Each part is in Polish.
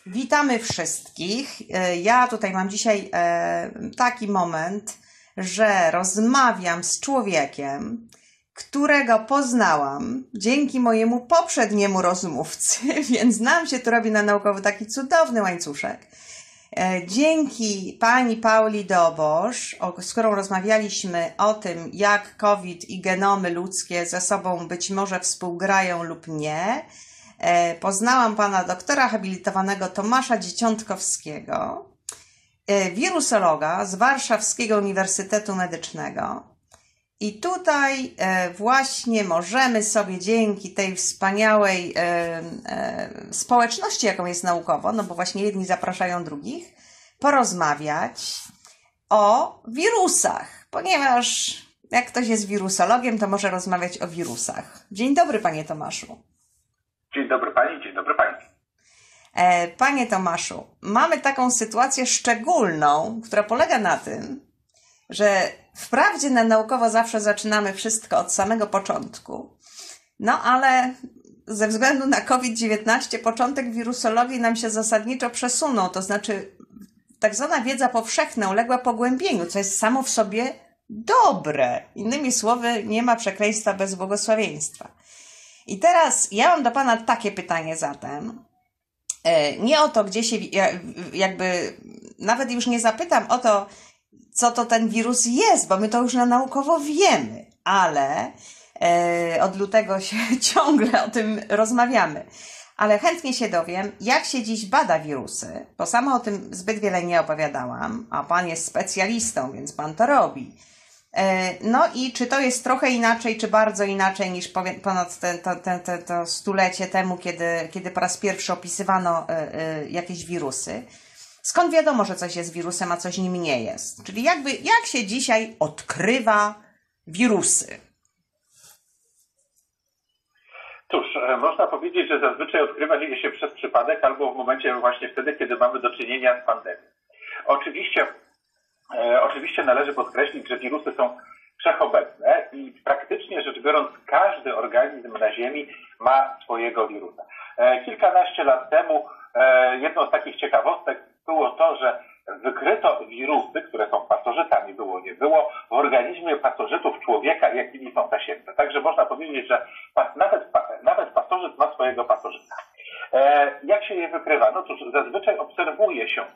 Witamy wszystkich. Ja tutaj mam dzisiaj taki moment, że rozmawiam z człowiekiem, którego poznałam dzięki mojemu poprzedniemu rozmówcy, więc nam się tu robi na naukowy taki cudowny łańcuszek. Dzięki pani Pauli Dobosz, z którą rozmawialiśmy o tym, jak COVID i genomy ludzkie ze sobą być może współgrają lub nie, poznałam pana doktora habilitowanego Tomasza Dzieciątkowskiego, wirusologa z Warszawskiego Uniwersytetu Medycznego. I tutaj właśnie możemy sobie dzięki tej wspaniałej społeczności, jaką jest naukowo, no bo właśnie jedni zapraszają drugich, porozmawiać o wirusach, ponieważ jak ktoś jest wirusologiem, to może rozmawiać o wirusach. Dzień dobry, panie Tomaszu. Dzień dobry pani, dzień dobry państwu. Panie Tomaszu, mamy taką sytuację szczególną, która polega na tym, że wprawdzie na naukowo zawsze zaczynamy wszystko od samego początku, no ale ze względu na COVID-19 początek wirusologii nam się zasadniczo przesunął, to znaczy tak zwana wiedza powszechna uległa pogłębieniu, co jest samo w sobie dobre. Innymi słowy, nie ma przekleństwa bez błogosławieństwa. I teraz ja mam do pana takie pytanie zatem. Nie o to, gdzie się jakby, nawet już nie zapytam o to, co to ten wirus jest, bo my to już na naukowo wiemy, ale od lutego się ciągle o tym rozmawiamy. Ale chętnie się dowiem, jak się dziś bada wirusy, bo sama o tym zbyt wiele nie opowiadałam, a pan jest specjalistą, więc pan to robi. No i czy to jest trochę inaczej, czy bardzo inaczej niż ponad to stulecie temu, kiedy po raz pierwszy opisywano jakieś wirusy? Skąd wiadomo, że coś jest wirusem, a coś nim nie jest? Czyli jak się dzisiaj odkrywa wirusy? Cóż, można powiedzieć, że zazwyczaj odkrywa je się przez przypadek albo w momencie właśnie wtedy, kiedy mamy do czynienia z pandemią. Oczywiście należy podkreślić, że wirusy są wszechobecne i praktycznie rzecz biorąc każdy organizm na Ziemi ma swojego wirusa. Kilkanaście lat temu jedną z takich ciekawostek było to, że wykryto wirusy, które są pasożytami, było nie było, w organizmie pasożytów człowieka, jakimi są tasiemce. Także można powiedzieć, że nawet pasożyt ma swojego pasożyta. Jak się je wykrywa? No cóż, zazwyczaj obserwuje się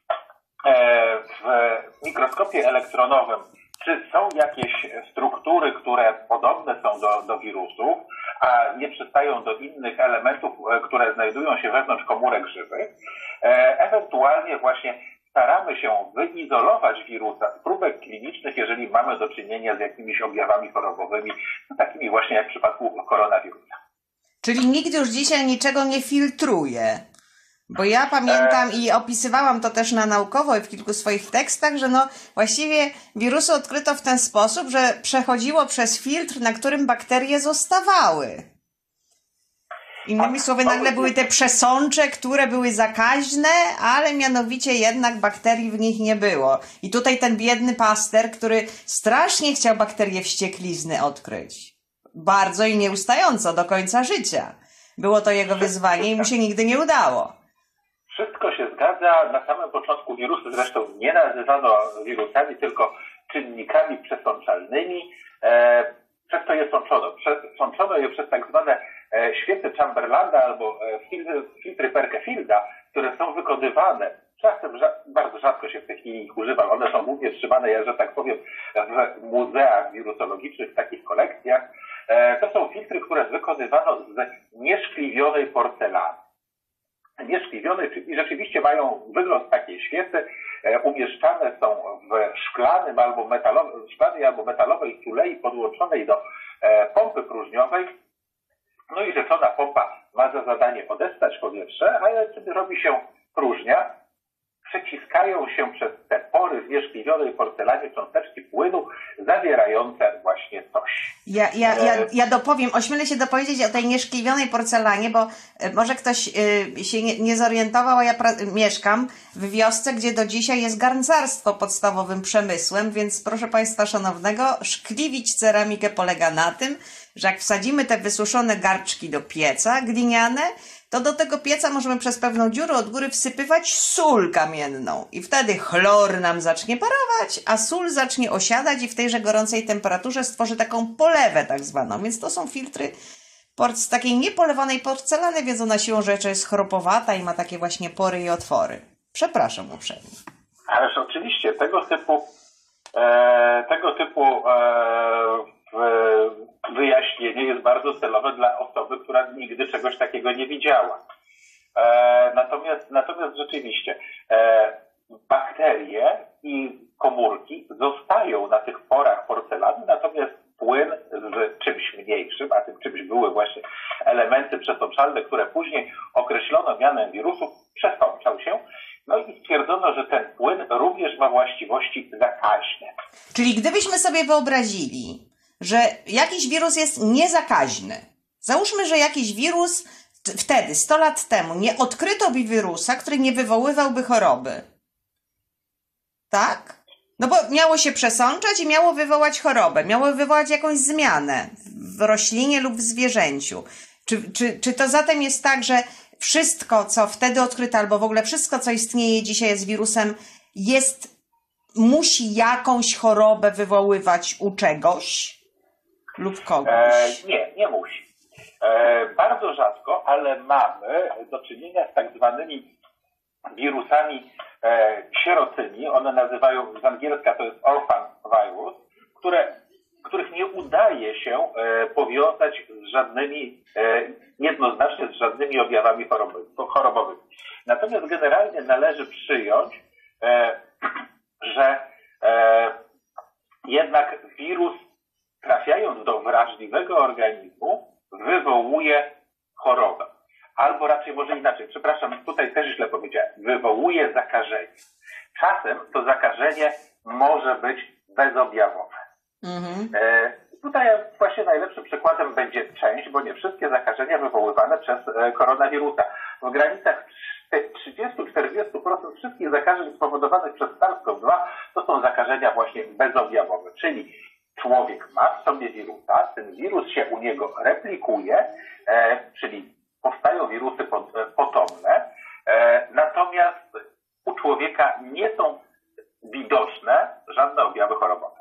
w mikroskopie elektronowym, czy są jakieś struktury, które podobne są do wirusów, a nie przystają do innych elementów, które znajdują się wewnątrz komórek żywych. Ewentualnie właśnie staramy się wyizolować wirusa z próbek klinicznych, jeżeli mamy do czynienia z jakimiś objawami chorobowymi, takimi właśnie jak w przypadku koronawirusa. Czyli nikt już dzisiaj niczego nie filtruje. Bo ja pamiętam i opisywałam to też na naukowo i w kilku swoich tekstach, że no właściwie wirusy odkryto w ten sposób, że przechodziło przez filtr, na którym bakterie zostawały. Innymi słowy, nagle były te przesącze, które były zakaźne, ale mianowicie jednak bakterii w nich nie było. I tutaj ten biedny paster, który strasznie chciał bakterię wścieklizny odkryć. Bardzo i nieustająco do końca życia. Było to jego wyzwanie i mu się nigdy nie udało. Wszystko się zgadza. Na samym początku wirusy zresztą nie nazywano wirusami, tylko czynnikami przesączalnymi. Przez to je sączono. Sączono je przez tak zwane świece Chamberlanda albo filtry Perkefielda, które są wykonywane. Czasem bardzo rzadko się w tej chwili ich używa. One są głównie trzymane, że tak powiem, w muzeach wirusologicznych, w takich kolekcjach. To są filtry, które wykonywano z nieszkliwionej porcelany. Nieszkliwione, czyli rzeczywiście mają wygląd takiej świecy, umieszczane są w szklanej albo metalowej tulei podłączonej do pompy próżniowej. No i rzeczona pompa ma za zadanie odessać powietrze, ale kiedy robi się próżnia, przeciskają się przez te pory w nieszkliwionej porcelanie cząsteczki płynu zawierające właśnie coś. Ja dopowiem, ośmielę się dopowiedzieć o tej nieszkliwionej porcelanie, bo może ktoś się nie zorientował, a ja mieszkam w wiosce, gdzie do dzisiaj jest garncarstwo podstawowym przemysłem, więc proszę Państwa szanownego, szkliwić ceramikę polega na tym, że jak wsadzimy te wysuszone garczki do pieca gliniane, to do tego pieca możemy przez pewną dziurę od góry wsypywać sól kamienną i wtedy chlor nam zacznie parować, a sól zacznie osiadać i w tejże gorącej temperaturze stworzy taką polewę tak zwaną. Więc to są filtry z takiej niepolewanej porcelany, więc ona siłą rzeczy jest chropowata i ma takie właśnie pory i otwory. Przepraszam uprzejmie. Ależ oczywiście tego typu wyjaśnienie jest bardzo celowe dla osoby, która nigdy czegoś takiego nie widziała. Natomiast rzeczywiście bakterie i komórki zostają na tych porach porcelany, natomiast płyn z czymś mniejszym, a tym czymś były właśnie elementy przesączalne, które później określono mianem wirusów, przesączał się. No i stwierdzono, że ten płyn również ma właściwości zakaźne. Czyli gdybyśmy sobie wyobrazili, że jakiś wirus jest niezakaźny. Załóżmy, że jakiś wirus wtedy, 100 lat temu, nie odkryto by wirusa, który nie wywoływałby choroby. Tak? No bo miało się przesączać i miało wywołać chorobę. Miało wywołać jakąś zmianę w roślinie lub w zwierzęciu. Czy to zatem jest tak, że wszystko, co wtedy odkryto, albo w ogóle wszystko, co istnieje dzisiaj z wirusem, musi jakąś chorobę wywoływać u czegoś lub kogoś? Nie musi. Bardzo rzadko, ale mamy do czynienia z tak zwanymi wirusami sierocymi. One nazywają, z angielska to jest orphan virus, których nie udaje się powiązać z żadnymi, jednoznacznie z żadnymi objawami chorobowymi. Natomiast generalnie należy przyjąć, że jednak wirus, trafiając do wrażliwego organizmu, wywołuje chorobę. Albo raczej może inaczej, przepraszam, tutaj też źle powiedziałem, wywołuje zakażenie. Czasem to zakażenie może być bezobjawowe. Tutaj właśnie najlepszym przykładem będzie część, bo nie wszystkie zakażenia wywoływane przez koronawirusa. W granicach 30-40% wszystkich zakażeń spowodowanych przez SARS-CoV-2 to są zakażenia właśnie bezobjawowe, czyli człowiek ma w sobie wirusa, ten wirus się u niego replikuje, czyli powstają wirusy potomne, natomiast u człowieka nie są widoczne żadne objawy chorobowe.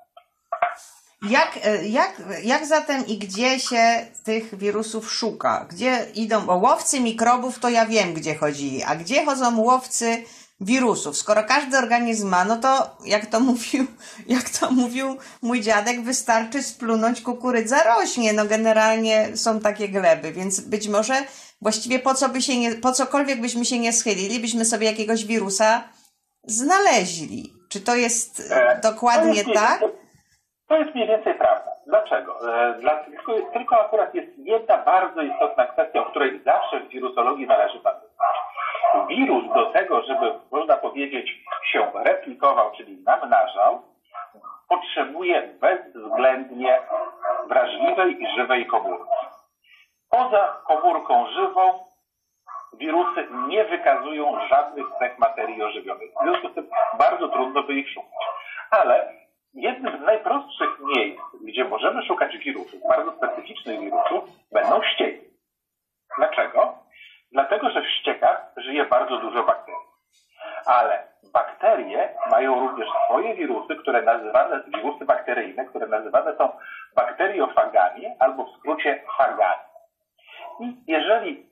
Jak zatem i gdzie się tych wirusów szuka? Gdzie idą? Bo łowcy mikrobów to ja wiem, gdzie chodzili. A gdzie chodzą łowcy wirusów? Skoro każdy organizm ma, no to jak to mówił mój dziadek, wystarczy splunąć, kukurydza rośnie. No generalnie są takie gleby, więc być może właściwie po cokolwiek byśmy się nie schylili, byśmy sobie jakiegoś wirusa znaleźli. Czy to jest dokładnie tak? To jest mniej więcej prawda. Dlaczego? Tylko akurat jest jedna bardzo istotna kwestia, o której zawsze w wirusologii należy pamiętać. Wirus do tego, żeby, można powiedzieć, się replikował, czyli namnażał, potrzebuje bezwzględnie wrażliwej i żywej komórki. Poza komórką żywą wirusy nie wykazują żadnych cech materii ożywionej. W związku z tym bardzo trudno by ich szukać. Ale jednym z najprostszych miejsc, gdzie możemy szukać wirusów, bardzo specyficznych wirusów, będą ścieki. Dlaczego? Dlatego, że w ściekach żyje bardzo dużo bakterii. Ale bakterie mają również swoje wirusy, wirusy bakteryjne, które nazywane są bakteriofagami, albo w skrócie fagami. I jeżeli,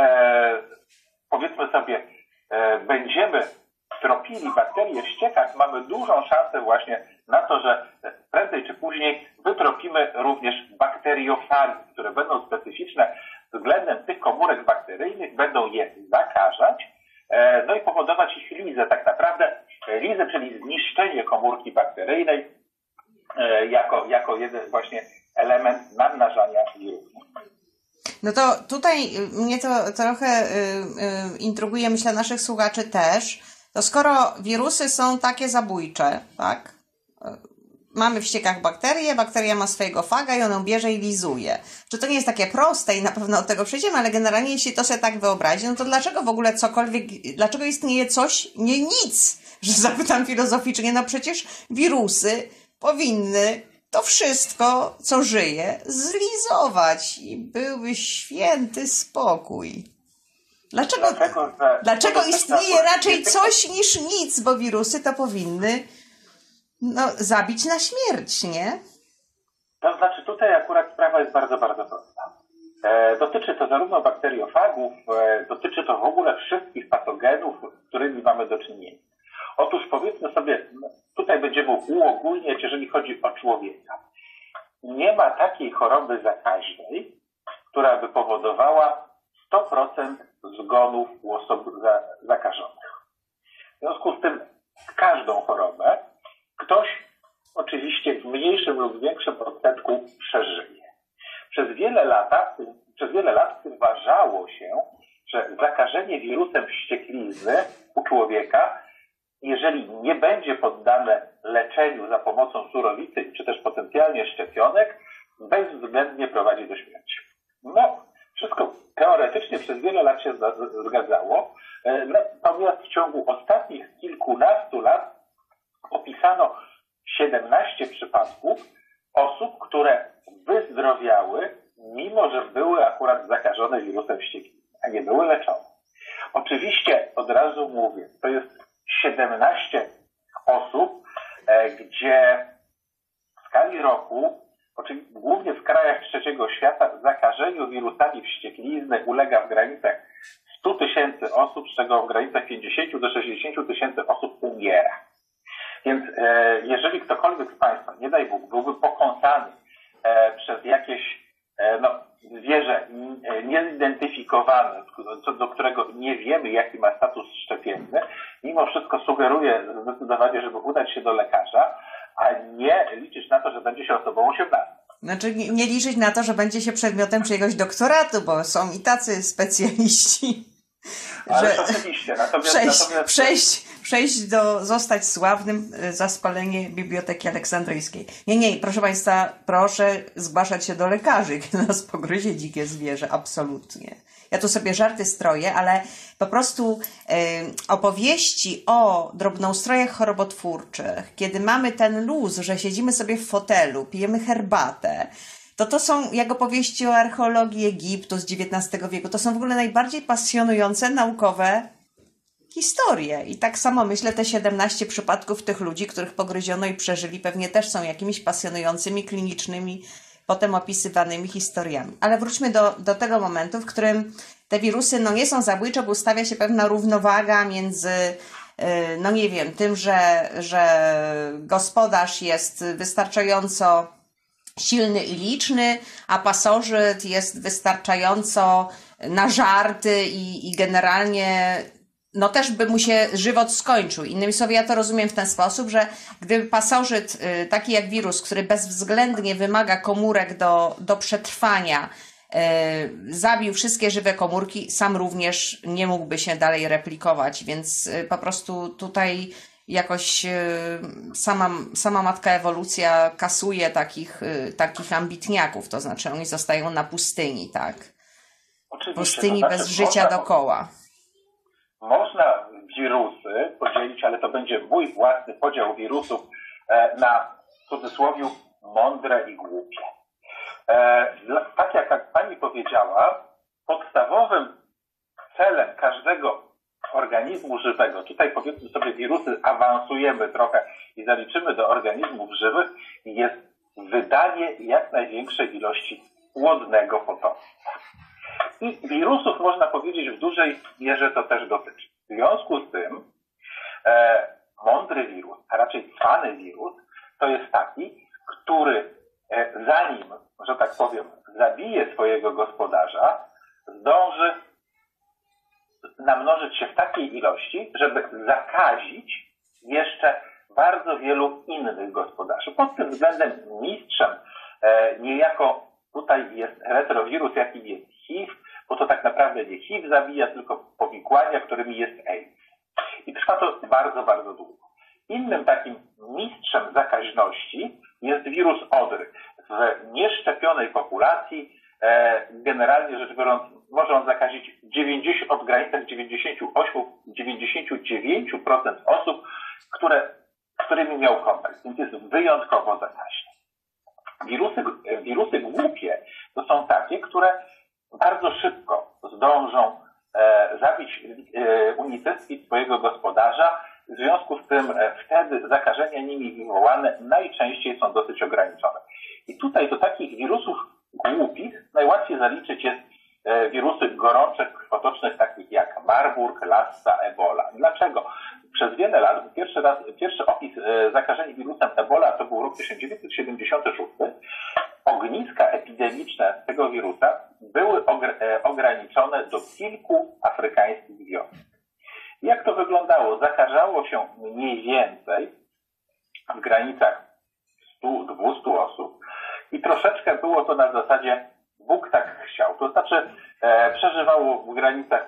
powiedzmy sobie, będziemy tropili bakterie w ściekach, mamy dużą szansę właśnie na to, że prędzej czy później wytropimy również bakteriofagi, które będą specyficzne względem tych komórek bakteryjnych, będą je zakażać, no i powodować ich lizę. Tak naprawdę lizę, czyli zniszczenie komórki bakteryjnej jako jeden właśnie element namnażania wirusu. No to tutaj mnie to trochę intryguje, myślę, naszych słuchaczy też. To skoro wirusy są takie zabójcze, tak? Mamy w ściekach bakterię, bakteria ma swojego faga i on ją bierze i lizuje. Czy to nie jest takie proste i na pewno od tego przejdziemy, ale generalnie jeśli to sobie tak wyobrazi, no to dlaczego w ogóle dlaczego istnieje coś, nie nic, że zapytam filozoficznie, no przecież wirusy powinny to wszystko, co żyje, zlizować i byłby święty spokój. Dlaczego istnieje raczej coś niż nic, bo wirusy to powinny zabić na śmierć, nie? To znaczy tutaj akurat sprawa jest bardzo, bardzo prosta. Dotyczy to zarówno bakteriofagów, dotyczy to w ogóle wszystkich patogenów, z którymi mamy do czynienia. Otóż powiedzmy sobie, tutaj będziemy uogólniać, jeżeli chodzi o człowieka. Nie ma takiej choroby zakaźnej, która by powodowała 100% zgonów u osób zakażonych. W związku z tym każdą chorobę ktoś oczywiście w mniejszym lub większym odsetku przeżyje. Przez wiele lat uważało się, że zakażenie wirusem wścieklizny u człowieka, jeżeli nie będzie poddane leczeniu za pomocą surowicy, czy też potencjalnie szczepionek, bezwzględnie prowadzi do śmierci. Wszystko teoretycznie przez wiele lat się zgadzało, natomiast w ciągu ostatnich kilkunastu lat opisano 17 przypadków osób, które wyzdrowiały, mimo że były akurat zakażone wirusem wścieklizny, a nie były leczone. Oczywiście od razu mówię, to jest 17 osób, gdzie w skali roku, głównie w krajach trzeciego świata, zakażeniu wirusami wścieklizny ulega w granicach 100 000 osób, z czego w granicach 50 do 60 tysięcy osób umiera. Więc jeżeli ktokolwiek z Państwa, nie daj Bóg, byłby pokąsany przez jakieś zwierzę niezidentyfikowane, co do którego nie wiemy, jaki ma status szczepienny, mimo wszystko sugeruję zdecydowanie, żeby udać się do lekarza, a nie liczyć na to, że będzie się osobą 18. Znaczy nie liczyć na to, że będzie się przedmiotem czyjegoś doktoratu, bo są i tacy specjaliści. Ale oczywiście. Zostać sławnym za spalenie Biblioteki Aleksandryjskiej. Nie, proszę Państwa, proszę zgłaszać się do lekarzy, kiedy nas pogryzie dzikie zwierzę. Absolutnie. Ja tu sobie żarty stroję, ale po prostu opowieści o drobnoustrojach chorobotwórczych, kiedy mamy ten luz, że siedzimy sobie w fotelu, pijemy herbatę, to są jak opowieści o archeologii Egiptu z XIX wieku. To są w ogóle najbardziej pasjonujące naukowe historie. I tak samo myślę, te 17 przypadków tych ludzi, których pogryziono i przeżyli, pewnie też są jakimiś pasjonującymi, klinicznymi, potem opisywanymi historiami. Ale wróćmy do tego momentu, w którym te wirusy nie są zabójcze, bo ustawia się pewna równowaga między tym, że gospodarz jest wystarczająco silny i liczny, a pasożyt jest wystarczająco nażarty i generalnie też by mu się żywot skończył. Innymi słowy, ja to rozumiem w ten sposób, że gdyby pasożyt, taki jak wirus, który bezwzględnie wymaga komórek do przetrwania, zabił wszystkie żywe komórki, sam również nie mógłby się dalej replikować, więc po prostu tutaj jakoś sama matka ewolucja kasuje takich ambitniaków, to znaczy oni zostają na pustyni, tak? Oczywiście, pustyni bez życia dookoła. Można wirusy podzielić, ale to będzie mój własny podział wirusów na, w cudzysłowie, mądre i głupie. Tak jak Pani powiedziała, podstawowym celem każdego organizmu żywego, tutaj powiedzmy sobie wirusy awansujemy trochę i zaliczymy do organizmów żywych, jest wydanie jak największej ilości płodnego potomstwa. I wirusów, można powiedzieć, w dużej mierze to też dotyczy. W związku z tym mądry wirus, a raczej cwany wirus, to jest taki, który zanim, że tak powiem, zabije swojego gospodarza, zdąży namnożyć się w takiej ilości, żeby zakazić jeszcze bardzo wielu innych gospodarzy. Pod tym względem mistrzem niejako tutaj jest retrowirus, jakim jest HIV, bo to tak naprawdę nie HIV zabija, tylko powikłania, którymi jest AIDS. I trwa to bardzo, bardzo długo. Innym takim mistrzem zakaźności jest wirus odry. W nieszczepionej populacji generalnie rzecz biorąc może on zakazić od granicach 98-99% osób, z którymi miał kontakt, więc jest wyjątkowo zakaźny. Wirusy głupie to są takie, które bardzo szybko zdążą zabić unicestwić swojego gospodarza. W związku z tym wtedy zakażenia nimi wywołane najczęściej są dosyć ograniczone. I tutaj do takich wirusów głupich najłatwiej zaliczyć jest wirusy gorączek krwotocznych takich jak Marburg, Lassa, Ebola. Dlaczego? Przez wiele lat, pierwszy opis zakażenia wirusem Ebola to był rok 1976. Ogniska epidemiczne tego wirusa były ograniczone do kilku afrykańskich wiosk. Jak to wyglądało? Zakażało się mniej więcej w granicach 100-200 osób i troszeczkę było to na zasadzie Bóg tak chciał. To znaczy przeżywało w granicach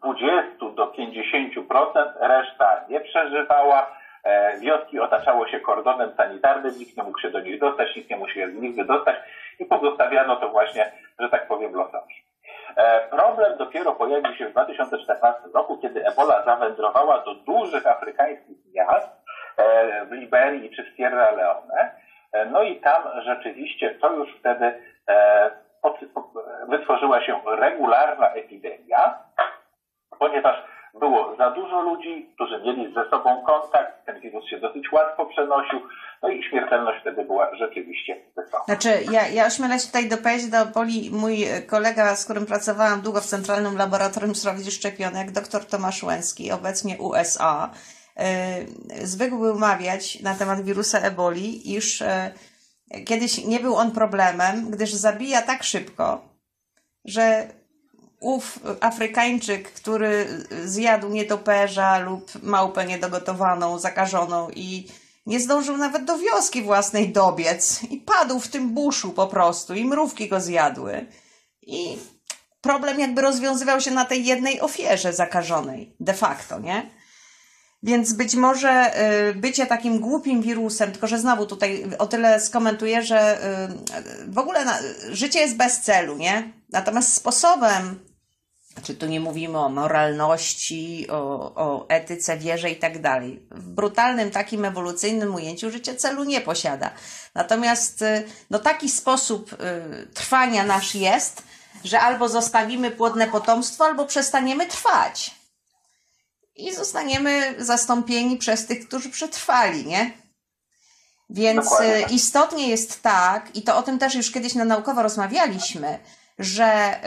20-50%, reszta nie przeżywała. Wioski otaczało się kordonem sanitarnym, nikt nie mógł się do nich dostać, nikt nie mógł się z nich wydostać i pozostawiano to właśnie, że tak powiem, losowi. Problem dopiero pojawił się w 2014 roku, kiedy Ebola zawędrowała do dużych afrykańskich miast w Liberii czy w Sierra Leone. No i tam rzeczywiście to już wtedy wytworzyła się regularna epidemia, ponieważ było za dużo ludzi, którzy mieli ze sobą kontakt, ten wirus się dosyć łatwo przenosił, no i śmiertelność wtedy była rzeczywiście wysoka. Znaczy, ja ośmielę się tutaj dopowiedzieć do Poli, mój kolega, z którym pracowałam długo w Centralnym Laboratorium Zdrowia Szczepionek, dr Tomasz Łęcki, obecnie USA, zwykł był mawiać na temat wirusa Eboli, iż kiedyś nie był on problemem, gdyż zabija tak szybko, że ów Afrykańczyk, który zjadł nietoperza lub małpę niedogotowaną, zakażoną i nie zdążył nawet do wioski własnej dobiec i padł w tym buszu po prostu i mrówki go zjadły. I problem jakby rozwiązywał się na tej jednej ofierze zakażonej de facto, nie? Więc być może bycie takim głupim wirusem, tylko że znowu tutaj o tyle skomentuję, że w ogóle życie jest bez celu, nie? Natomiast sposobem, czy tu nie mówimy o moralności, o etyce, wierze i tak dalej. W brutalnym takim ewolucyjnym ujęciu życie celu nie posiada. Natomiast no, taki sposób trwania nasz jest, że albo zostawimy płodne potomstwo, albo przestaniemy trwać. I zostaniemy zastąpieni przez tych, którzy przetrwali, nie? Więc istotnie jest tak, i to o tym też już kiedyś na naukowo rozmawialiśmy, że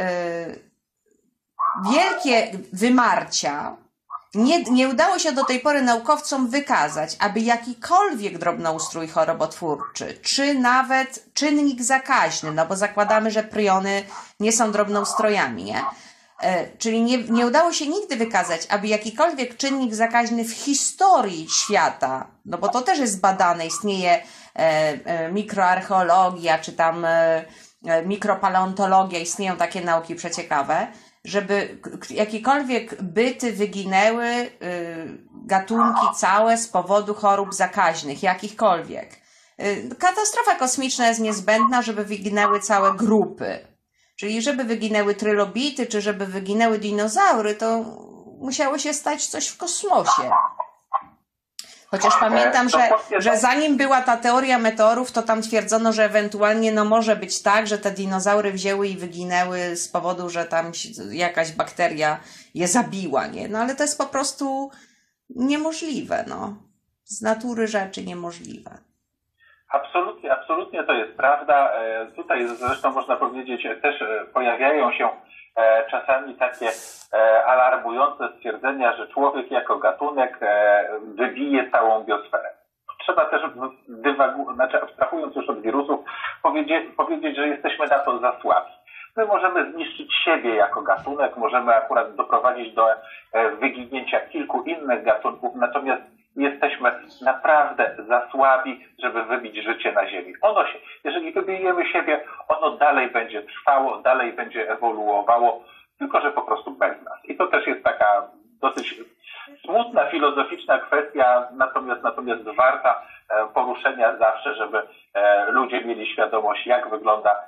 wielkie wymarcia nie udało się do tej pory naukowcom wykazać, aby jakikolwiek drobnoustrój chorobotwórczy, czy nawet czynnik zakaźny, no bo zakładamy, że priony nie są drobnoustrojami, nie? Czyli nie udało się nigdy wykazać, aby jakikolwiek czynnik zakaźny w historii świata, no bo to też jest badane, istnieje mikroarcheologia, czy tam mikropaleontologia, istnieją takie nauki przeciekawe, żeby jakiekolwiek byty wyginęły, gatunki całe z powodu chorób zakaźnych, jakichkolwiek. Katastrofa kosmiczna jest niezbędna, żeby wyginęły całe grupy. Czyli żeby wyginęły trylobity, czy żeby wyginęły dinozaury, to musiało się stać coś w kosmosie. Chociaż pamiętam, że zanim była ta teoria meteorów, to tam twierdzono, że ewentualnie no może być tak, że te dinozaury wzięły i wyginęły z powodu, że tam jakaś bakteria je zabiła, nie? No ale to jest po prostu niemożliwe, no. Z natury rzeczy niemożliwe. Absolutnie to jest prawda. Tutaj zresztą można powiedzieć, też pojawiają się czasami takie alarmujące stwierdzenia, że człowiek jako gatunek wybije całą biosferę. Trzeba też, abstrahując już od wirusów, powiedzieć, że jesteśmy na to za słabi. My możemy zniszczyć siebie jako gatunek, możemy akurat doprowadzić do wyginięcia kilku innych gatunków, natomiast jesteśmy naprawdę za słabi, żeby wybić życie na Ziemi. Jeżeli wybijemy siebie, ono dalej będzie trwało, dalej będzie ewoluowało, tylko że po prostu bez nas. I to też jest taka dosyć smutna, filozoficzna kwestia, natomiast warta poruszenia zawsze, żeby ludzie mieli świadomość, jak wygląda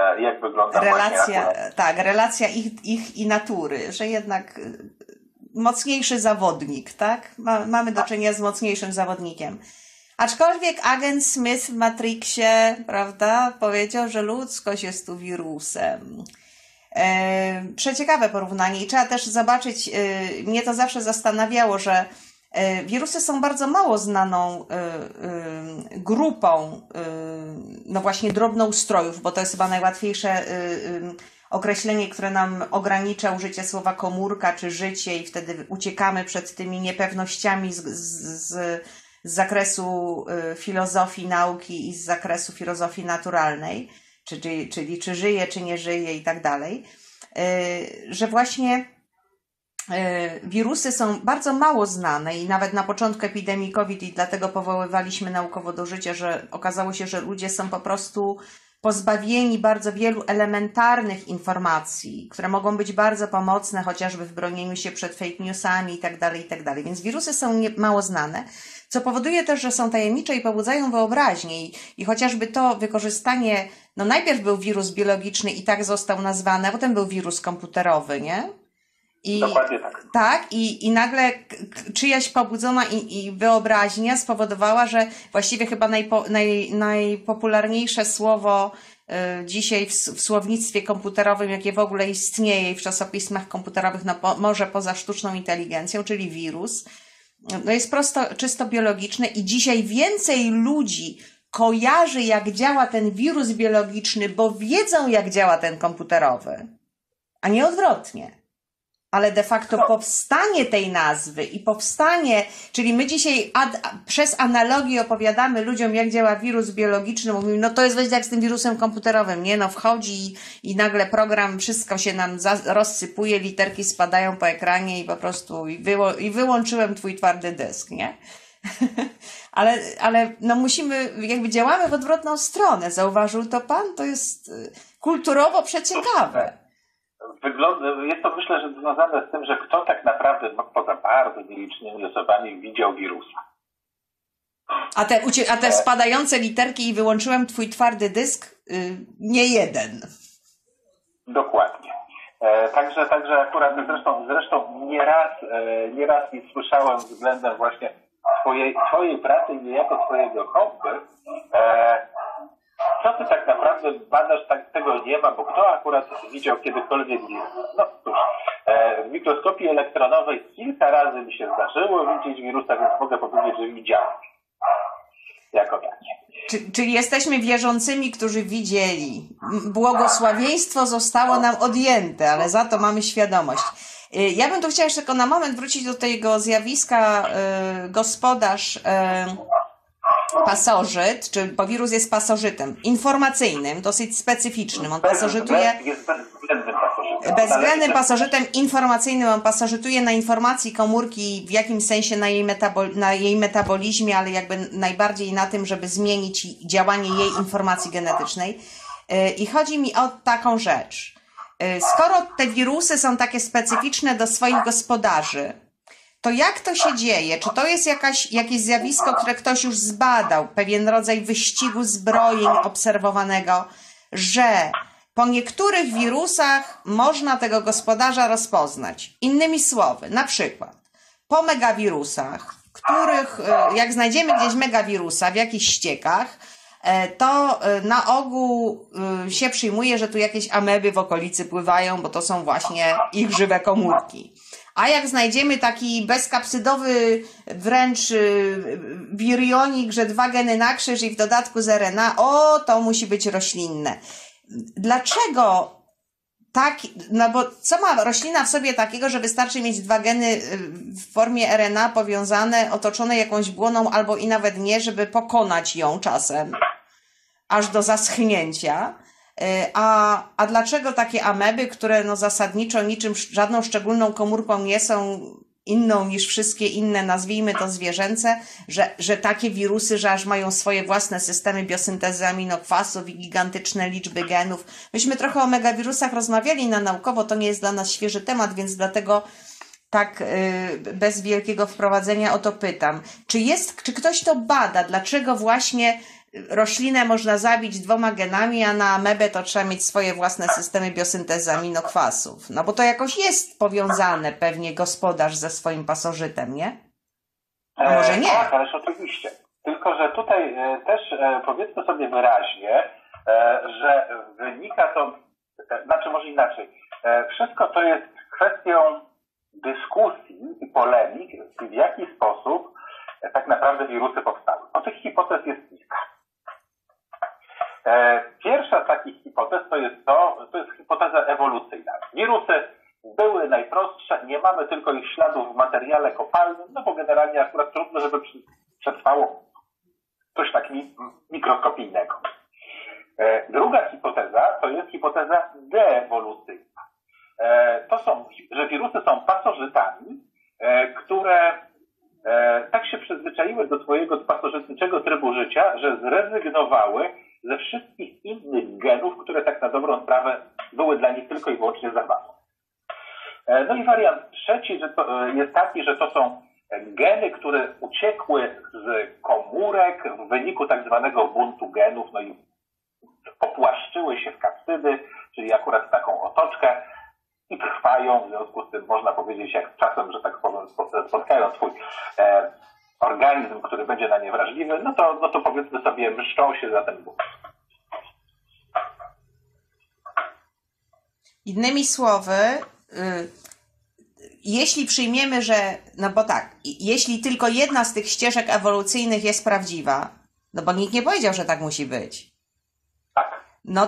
relacja ich i natury, że jednak mocniejszy zawodnik, tak? Mamy do czynienia z mocniejszym zawodnikiem. Aczkolwiek agent Smith w Matrixie, prawda, powiedział, że ludzkość jest tu wirusem. Przeciekawe porównanie i trzeba też zobaczyć, mnie to zawsze zastanawiało, że wirusy są bardzo mało znaną grupą, no właśnie drobnoustrojów, bo to jest chyba najłatwiejsze określenie, które nam ogranicza użycie słowa komórka czy życie i wtedy uciekamy przed tymi niepewnościami z zakresu filozofii nauki i z zakresu filozofii naturalnej, czyli czy żyje, czy nie żyje i tak dalej, że właśnie wirusy są bardzo mało znane i nawet na początku epidemii COVID i dlatego powoływaliśmy naukowo do życia, że okazało się, że ludzie są po prostu pozbawieni bardzo wielu elementarnych informacji, które mogą być bardzo pomocne chociażby w bronieniu się przed fake newsami i tak dalej. Więc wirusy są mało znane, co powoduje też, że są tajemnicze i pobudzają wyobraźnię i chociażby to wykorzystanie, no najpierw był wirus biologiczny i tak został nazwany, a potem był wirus komputerowy, nie? Dokładnie tak. Tak, i nagle czyjaś pobudzona i wyobraźnia spowodowała, że właściwie chyba najpopularniejsze słowo dzisiaj w słownictwie komputerowym, jakie w ogóle istnieje i w czasopismach komputerowych, no może poza sztuczną inteligencją, czyli wirus, no jest czysto biologiczne i dzisiaj więcej ludzi kojarzy, jak działa ten wirus biologiczny, bo wiedzą, jak działa ten komputerowy, a nie odwrotnie. Ale de facto powstanie tej nazwy i powstanie, czyli my dzisiaj przez analogię opowiadamy ludziom, jak działa wirus biologiczny, mówimy, no to jest właśnie jak z tym wirusem komputerowym, nie? No wchodzi i nagle program, wszystko się nam rozsypuje, literki spadają po ekranie i po prostu i wyłączyłem twój twardy dysk, nie? ale no musimy, jakby działamy w odwrotną stronę. Zauważył to pan? To jest kulturowo przeciekawe. Jest to, myślę, że związane z tym, że kto tak naprawdę poza bardzo nielicznymi osobami widział wirusa. A te spadające literki i wyłączyłem twój twardy dysk? Nie jeden. Dokładnie. Także akurat zresztą nieraz nie słyszałem względem właśnie twojej pracy i niejako twojego hobby, co ty tak naprawdę badasz, tego nie ma, bo kto akurat widział kiedykolwiek wirus? No cóż, w mikroskopii elektronowej kilka razy mi się zdarzyło widzieć wirusa, więc mogę powiedzieć, że widziałem. Jako takie. Czyli jesteśmy wierzącymi, którzy widzieli. Błogosławieństwo zostało nam odjęte, ale za to mamy świadomość. Ja bym tu chciała jeszcze tylko na moment wrócić do tego zjawiska gospodarz pasożyt, bo wirus jest pasożytem informacyjnym, dosyć specyficznym. On pasożytuje. Jest bezwzględnym pasożytem. Bezwzględnym pasożytem informacyjnym. On pasożytuje na informacji komórki, w jakimś sensie na jej metabolizmie, ale jakby najbardziej na tym, żeby zmienić działanie jej informacji genetycznej. I chodzi mi o taką rzecz. Skoro te wirusy są takie specyficzne do swoich gospodarzy, to jak to się dzieje? Czy to jest jakieś zjawisko, które ktoś już zbadał, pewien rodzaj wyścigu zbrojeń obserwowanego, że po niektórych wirusach można tego gospodarza rozpoznać? Innymi słowy, na przykład po megawirusach, których jak znajdziemy gdzieś megawirusa w jakichś ściekach, to na ogół się przyjmuje, że tu jakieś ameby w okolicy pływają, bo to są właśnie ich żywe komórki. A jak znajdziemy taki bezkapsydowy wręcz wirionik, że 2 geny na krzyż i w dodatku z RNA, to musi być roślinne. Dlaczego tak? No bo co ma roślina w sobie takiego, że wystarczy mieć 2 geny w formie RNA powiązane, otoczone jakąś błoną albo i nawet nie, żeby pokonać ją czasem aż do zaschnięcia. A dlaczego takie ameby, które no zasadniczo żadną szczególną komórką nie są inną niż wszystkie inne, nazwijmy to zwierzęce, że takie wirusy, że aż mają swoje własne systemy biosyntezy aminokwasów i gigantyczne liczby genów. Myśmy trochę o megawirusach rozmawiali na naukowo, to nie jest dla nas świeży temat, więc dlatego tak bez wielkiego wprowadzenia o to pytam. Czy ktoś to bada? Dlaczego właśnie roślinę można zabić 2 genami, a na amebę to trzeba mieć swoje własne systemy biosyntezy aminokwasów? No bo to jakoś jest powiązane pewnie gospodarz ze swoim pasożytem, nie? A może nie? Tak, ależ oczywiście. Tylko, że tutaj też powiedzmy sobie wyraźnie, że wynika to znaczy może inaczej. Wszystko to jest kwestią dyskusji i polemik, w jaki sposób tak naprawdę wirusy powstały. Bo tych hipotez jest kilka. Pierwsza z takich hipotez to jest hipoteza ewolucyjna. Wirusy były najprostsze, nie mamy tylko ich śladów w materiale kopalnym, no bo generalnie akurat trudno, żeby przetrwało coś tak mikroskopijnego. Druga hipoteza to jest hipoteza deewolucyjna. Że wirusy są pasożytami, które tak się przyzwyczaiły do swojego pasożytniczego trybu życia, że zrezygnowały ze wszystkich innych genów, które tak na dobrą sprawę były dla nich tylko i wyłącznie zabawą. No i wariant trzeci jest taki, że to są geny, które uciekły z komórek w wyniku tak zwanego buntu genów, no i popłaszczyły się w kapsydy, czyli akurat taką otoczkę i trwają, w związku z tym można powiedzieć, jak czasem, że tak powiem, spotkają swój organizm, który będzie na nie wrażliwy, no to powiedzmy sobie, mszczą się za ten bunt. Innymi słowy, jeśli przyjmiemy, że, no bo tak, jeśli tylko jedna z tych ścieżek ewolucyjnych jest prawdziwa, no bo nikt nie powiedział, że tak musi być, tak,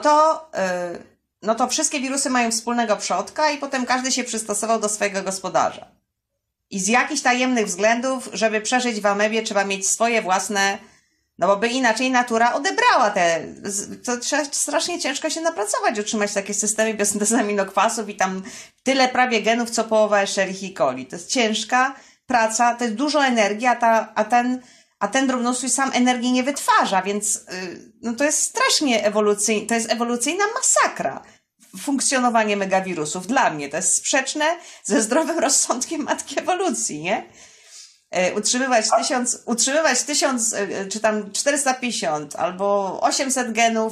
no to wszystkie wirusy mają wspólnego przodka i potem każdy się przystosował do swojego gospodarza. I z jakichś tajemnych względów, żeby przeżyć w amebie, trzeba mieć swoje własne, no bo by inaczej natura odebrała to trzeba strasznie ciężko się napracować, utrzymać takie systemy biosyntezy aminokwasów i tam tyle prawie genów, co połowa Escherichia coli. To jest ciężka praca, to jest dużo energii, a ten drobnostrój sam energii nie wytwarza, więc no to jest strasznie ewolucyjne, to jest ewolucyjna masakra. Funkcjonowanie megawirusów dla mnie to jest sprzeczne ze zdrowym rozsądkiem matki ewolucji, nie? Utrzymywać 1000 czy tam 450 albo 800 genów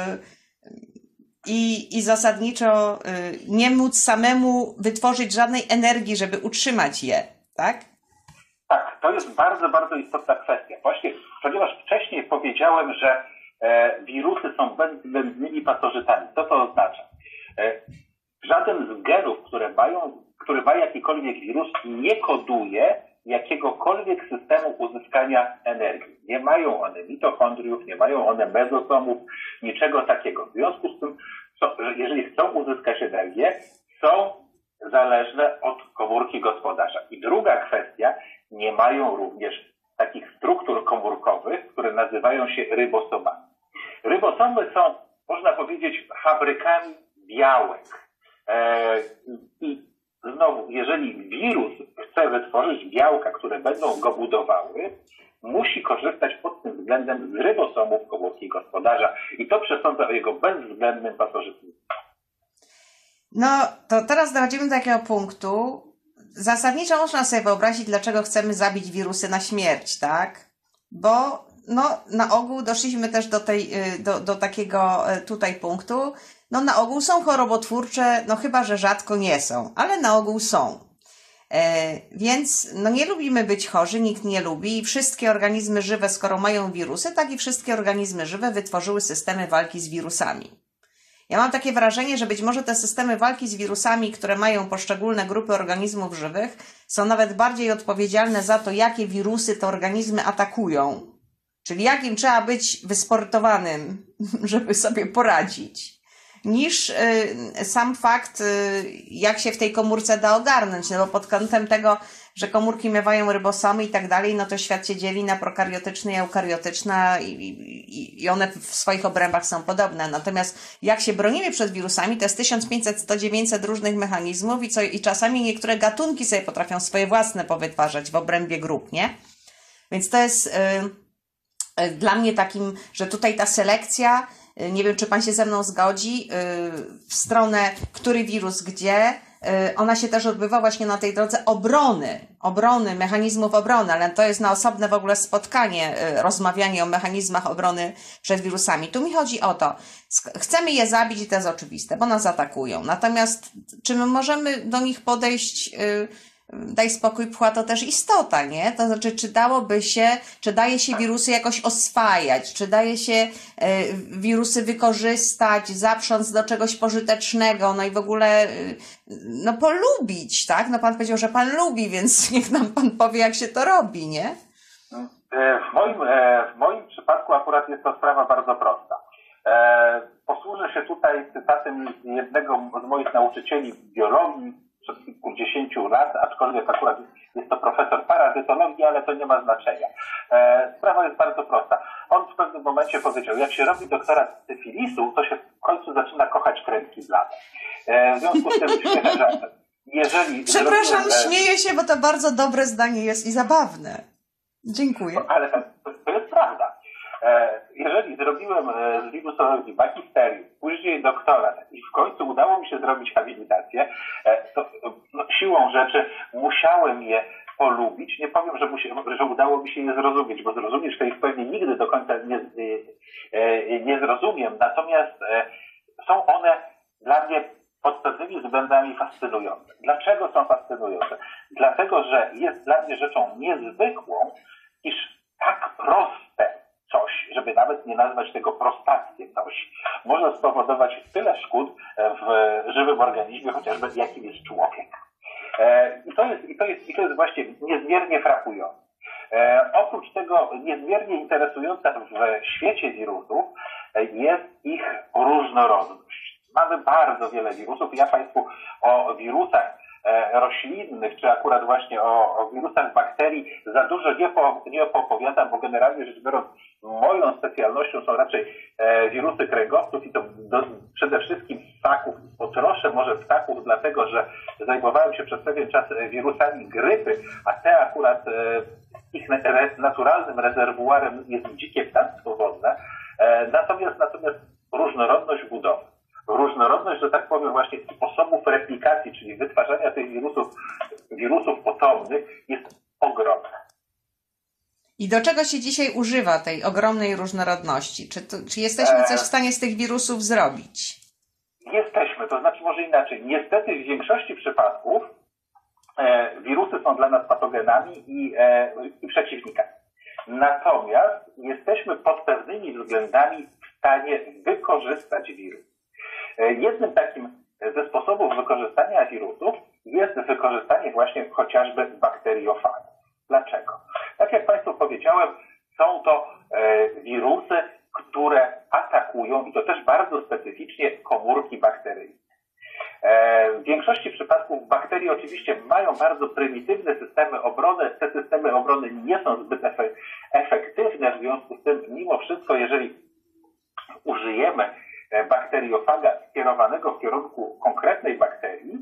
i zasadniczo nie móc samemu wytworzyć żadnej energii, żeby utrzymać je, tak? Tak, to jest bardzo, bardzo istotna kwestia. Właśnie, ponieważ wcześniej powiedziałem, że wirusy są bezwzględnymi pasożytami. Co to oznacza? Żaden z genów, który ma jakikolwiek wirus, nie koduje jakiegokolwiek systemu uzyskania energii. Nie mają one mitochondriów, nie mają one mezosomów, niczego takiego. W związku z tym, jeżeli chcą uzyskać energię, są zależne od komórki gospodarza. I druga kwestia, nie mają również takich struktur komórkowych, które nazywają się rybosomami. Rybosomy są, można powiedzieć, fabrykami białek. I znowu, jeżeli wirus chce wytworzyć białka, które będą go budowały, musi korzystać pod tym względem z rybosomów komórki gospodarza. I to przesądza o jego bezwzględnym pasożytnictwie. No, to teraz dochodzimy do takiego punktu. Zasadniczo można sobie wyobrazić, dlaczego chcemy zabić wirusy na śmierć, tak? Bo no, na ogół doszliśmy też do takiego tutaj punktu. No, na ogół są chorobotwórcze, no chyba, że rzadko nie są, ale na ogół są. Więc no nie lubimy być chorzy, nikt nie lubi i wszystkie organizmy żywe, skoro mają wirusy, tak i wszystkie organizmy żywe wytworzyły systemy walki z wirusami. Ja mam takie wrażenie, że być może te systemy walki z wirusami, które mają poszczególne grupy organizmów żywych, są nawet bardziej odpowiedzialne za to, jakie wirusy te organizmy atakują. Czyli jakim trzeba być wysportowanym, żeby sobie poradzić, niż sam fakt, jak się w tej komórce da ogarnąć. No bo pod kątem tego, że komórki miewają rybosomy i tak dalej, no to świat się dzieli na prokariotyczny i eukariotyczny i one w swoich obrębach są podobne. Natomiast jak się bronimy przed wirusami, to jest 1500-1900 różnych mechanizmów i czasami niektóre gatunki sobie potrafią swoje własne powytwarzać w obrębie grup, nie? Więc to jest dla mnie takim, że tutaj ta selekcja, nie wiem, czy pan się ze mną zgodzi, w stronę, który wirus gdzie, ona się też odbywa właśnie na tej drodze obrony, mechanizmów obrony, ale to jest na osobne w ogóle spotkanie, rozmawianie o mechanizmach obrony przed wirusami. Tu mi chodzi o to, chcemy je zabić i to jest oczywiste, bo nas atakują. Natomiast czy my możemy do nich podejść daj spokój, pchła to też istota, nie? To znaczy, czy daje się wirusy jakoś oswajać, czy daje się wirusy wykorzystać, zaprząc do czegoś pożytecznego, no i w ogóle no polubić, tak? No pan powiedział, że pan lubi, więc niech nam pan powie, jak się to robi, nie? W moim przypadku akurat jest to sprawa bardzo prosta. Posłużę się tutaj cytatem jednego z moich nauczycieli biologii przed kilkudziesięciu lat, aczkolwiek akurat jest to profesor parazytologii, ale to nie ma znaczenia. Sprawa jest bardzo prosta. On w pewnym momencie powiedział, jak się robi doktorat syfilisu, to się w końcu zaczyna kochać kremki blade. W związku z tym śmieszę żartem. Przepraszam, śmieję się, bo to bardzo dobre zdanie jest i zabawne. Dziękuję. Ale to jest prawda. Jeżeli zrobiłem z wirusologii magisterium, później doktorat i w końcu udało mi się zrobić habilitację, to siłą rzeczy musiałem je polubić. Nie powiem, że udało mi się je zrozumieć, bo zrozumieć to ich pewnie nigdy do końca nie zrozumiem. Natomiast są one dla mnie pod pewnymi względami fascynujące. Dlaczego są fascynujące? Dlatego, że jest dla mnie rzeczą niezwykłą, iż tak proste coś, żeby nawet nie nazwać tego prostackie coś, może spowodować tyle szkód w żywym organizmie, chociażby jakim jest człowiek. I to jest właśnie niezmiernie frapujące. Oprócz tego niezmiernie interesująca w świecie wirusów jest ich różnorodność. Mamy bardzo wiele wirusów. Ja Państwu o wirusach roślinnych, czy akurat właśnie o wirusach bakterii za dużo nie opowiadam, bo generalnie rzecz biorąc moją specjalnością są raczej wirusy kręgowców i to przede wszystkim ssaków. Potroszę może ptaków, dlatego że zajmowałem się przez pewien czas wirusami grypy, a te akurat ich naturalnym rezerwuarem jest dzikie ptactwo wodne, natomiast różnorodność budowy. Różnorodność, że tak powiem, właśnie sposobów replikacji, czyli wytwarzania tych wirusów potomnych jest ogromna. I do czego się dzisiaj używa tej ogromnej różnorodności? Czy jesteśmy coś w stanie z tych wirusów zrobić? Jesteśmy, to znaczy może inaczej. Niestety w większości przypadków wirusy są dla nas patogenami i przeciwnikami. Natomiast jesteśmy pod pewnymi względami w stanie wykorzystać wirus. Jednym takim ze sposobów wykorzystania wirusów jest wykorzystanie właśnie chociażby bakteriofagów. Dlaczego? Tak jak Państwu powiedziałem, są to wirusy, które atakują, i to też bardzo specyficznie, komórki bakteryjne. W większości przypadków bakterie oczywiście mają bardzo prymitywne systemy obrony. Te systemy obrony nie są zbyt efektywne, w związku z tym mimo wszystko, jeżeli użyjemy bakteriofaga skierowanego w kierunku konkretnej bakterii,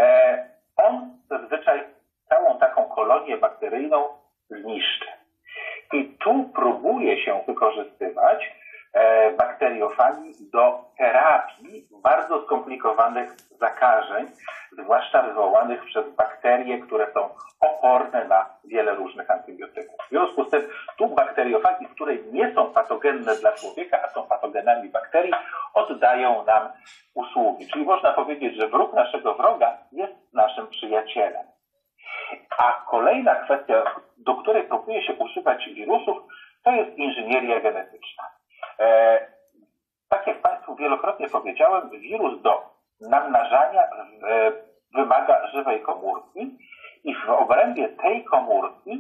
on zazwyczaj całą taką kolonię bakteryjną zniszczy. I tu próbuje się wykorzystywać bakteriofagi do terapii bardzo skomplikowanych zakażeń, zwłaszcza wywołanych przez bakterie, które są oporne na wiele różnych antybiotyków. W związku z tym tu bakteriofagi, które nie są patogenne dla człowieka, a są patogenami bakterii, oddają nam usługi. Czyli można powiedzieć, że wróg naszego wroga jest naszym przyjacielem. A kolejna kwestia, do której próbuje się używać wirusów, to jest inżynieria genetyczna. Tak jak Państwu wielokrotnie powiedziałem, wirus do namnażania wymaga żywej komórki i w obrębie tej komórki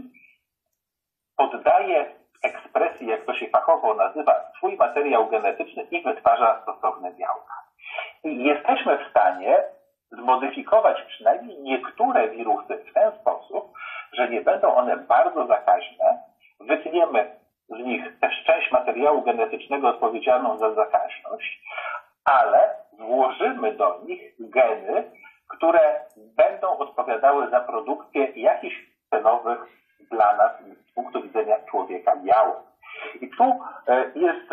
poddaje ekspresji, jak to się fachowo nazywa, swój materiał genetyczny i wytwarza stosowne białka. I jesteśmy w stanie zmodyfikować przynajmniej niektóre wirusy w ten sposób, że nie będą one bardzo zakaźne, wytniemy z nich też część materiału genetycznego odpowiedzialną za zakaźność, ale włożymy do nich geny, które będą odpowiadały za produkcję jakichś celowych dla nas z punktu widzenia człowieka białek. I tu jest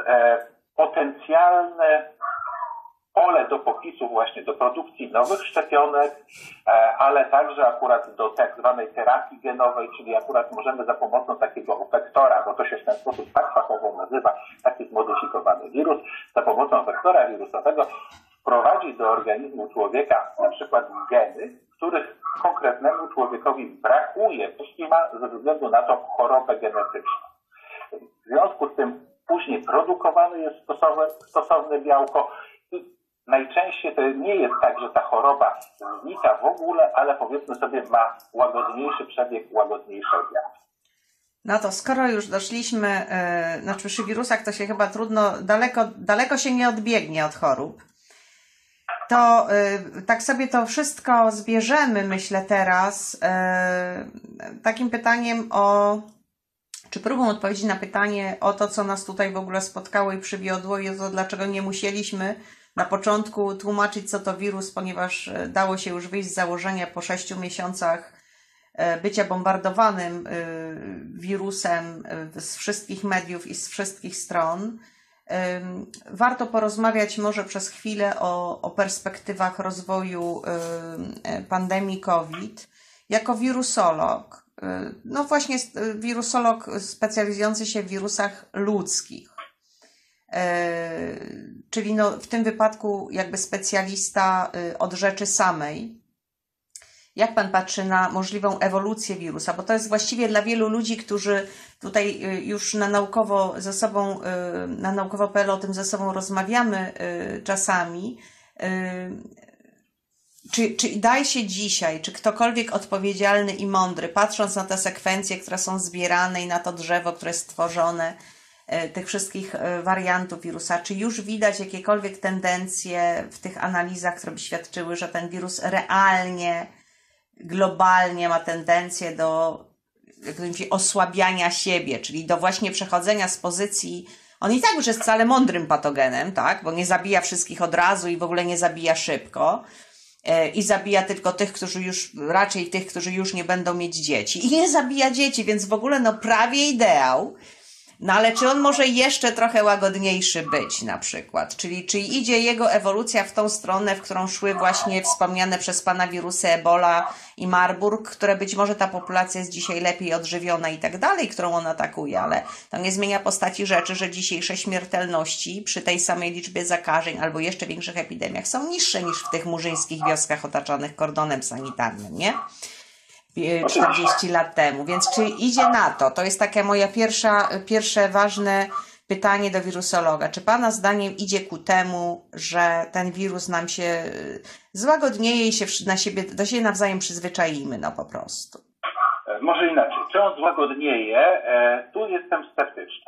potencjalne pole do popisu właśnie do produkcji nowych szczepionek, ale także akurat do tak zwanej terapii genowej, czyli akurat możemy za pomocą takiego vektora, bo to się w ten sposób tak fachowo nazywa, taki zmodyfikowany wirus, za pomocą wektora wirusowego wprowadzić do organizmu człowieka na przykład geny, których konkretnemu człowiekowi i ma ze względu na to chorobę genetyczną. W związku z tym później produkowane jest stosowne białko i najczęściej to nie jest tak, że ta choroba znika w ogóle, ale powiedzmy sobie ma łagodniejszy przebieg, łagodniejsze objawy. No to skoro już doszliśmy, przy wirusach to się chyba trudno, daleko się nie odbiegnie od chorób, to tak sobie to wszystko zbierzemy, myślę teraz, takim pytaniem czy próbą odpowiedzi na pytanie o to, co nas tutaj w ogóle spotkało i przywiodło i o to, dlaczego nie musieliśmy na początku tłumaczyć, co to wirus, ponieważ dało się już wyjść z założenia po 6 miesiącach bycia bombardowanym wirusem z wszystkich mediów i z wszystkich stron. Warto porozmawiać może przez chwilę o perspektywach rozwoju pandemii COVID. Jako wirusolog, no właśnie wirusolog specjalizujący się w wirusach ludzkich, czyli no w tym wypadku jakby specjalista od rzeczy samej. Jak Pan patrzy na możliwą ewolucję wirusa? Bo to jest właściwie dla wielu ludzi, którzy tutaj już na naukowo.pl o tym ze sobą rozmawiamy czasami. Czy daje się dzisiaj, czy ktokolwiek odpowiedzialny i mądry, patrząc na te sekwencje, które są zbierane i na to drzewo, które jest stworzone, tych wszystkich wariantów wirusa, czy już widać jakiekolwiek tendencje w tych analizach, które by świadczyły, że ten wirus realnie, globalnie ma tendencję do osłabiania siebie, czyli do właśnie przechodzenia z pozycji, on i tak już jest wcale mądrym patogenem, tak, bo nie zabija wszystkich od razu i w ogóle nie zabija szybko i zabija tylko raczej tych, którzy już nie będą mieć dzieci i nie zabija dzieci, więc w ogóle no prawie ideał. No ale czy on może jeszcze trochę łagodniejszy być na przykład? Czyli czy idzie jego ewolucja w tą stronę, w którą szły właśnie wspomniane przez Pana wirusy Ebola i Marburg, które być może ta populacja jest dzisiaj lepiej odżywiona i tak dalej, którą on atakuje, ale to nie zmienia postaci rzeczy, że dzisiejsze śmiertelności przy tej samej liczbie zakażeń albo jeszcze większych epidemiach są niższe niż w tych murzyńskich wioskach otaczonych kordonem sanitarnym, nie? 40 lat temu, więc czy idzie na to? To jest takie moje pierwsze ważne pytanie do wirusologa. Czy Pana zdaniem idzie ku temu, że ten wirus nam się złagodnieje i się do siebie nawzajem przyzwyczaimy, no po prostu? Może inaczej. Czy on złagodnieje? Tu jestem sceptyczny.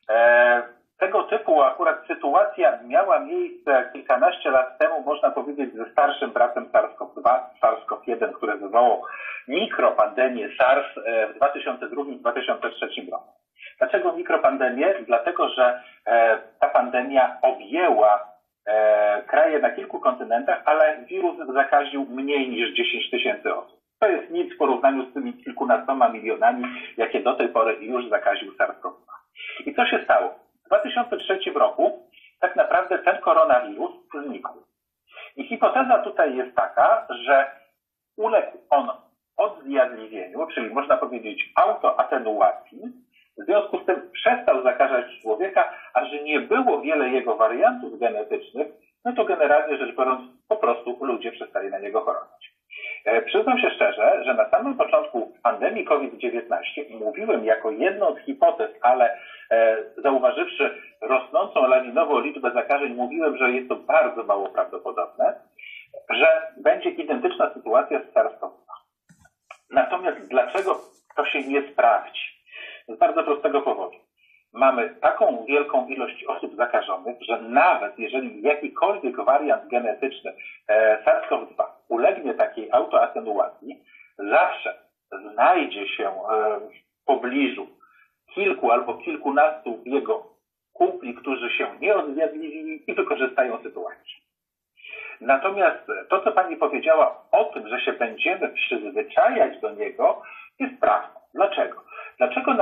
Tego typu akurat sytuacja miała miejsce kilkanaście lat temu, można powiedzieć, ze starszym bratem SARS-CoV-2, SARS-CoV-1, które wywołało mikropandemię SARS w 2002-2003 roku. Dlaczego mikropandemię? Dlatego, że ta pandemia objęła kraje na kilku kontynentach, ale wirus zakaził mniej niż 10 000 osób. To jest nic w porównaniu z tymi kilkunastoma milionami, jakie do tej pory już zakaził SARS-CoV-2. I co się stało? W 2003 roku tak naprawdę ten koronawirus znikł. I hipoteza tutaj jest taka, że uległ on odzjadliwieniu, czyli można powiedzieć autoatenuacji, w związku z tym przestał zakażać człowieka, a że nie było wiele jego wariantów genetycznych, no to generalnie rzecz biorąc po prostu ludzie przestali na niego chorować. Przyznam się szczerze, że na samym początku pandemii COVID-19 mówiłem jako jedną z hipotez, ale zauważywszy rosnącą lawinowo liczbę zakażeń, mówiłem, że jest to bardzo mało prawdopodobne, że będzie identyczna sytuacja z SARS-CoV-2. Natomiast dlaczego to się nie sprawdzi? Z bardzo prostego powodu. Mamy taką wielką ilość osób zakażonych, że nawet jeżeli jakikolwiek wariant genetyczny SARS-CoV-2 ulegnie takiej autoatenuacji, zawsze znajdzie się w pobliżu kilku albo kilkunastu jego kumpli, którzy się nie odzjadliwili i wykorzystają sytuację. Natomiast to, co Pani powiedziała o tym, że się będziemy przyzwyczajać do niego, jest prawdą. Dlaczego? Dlaczego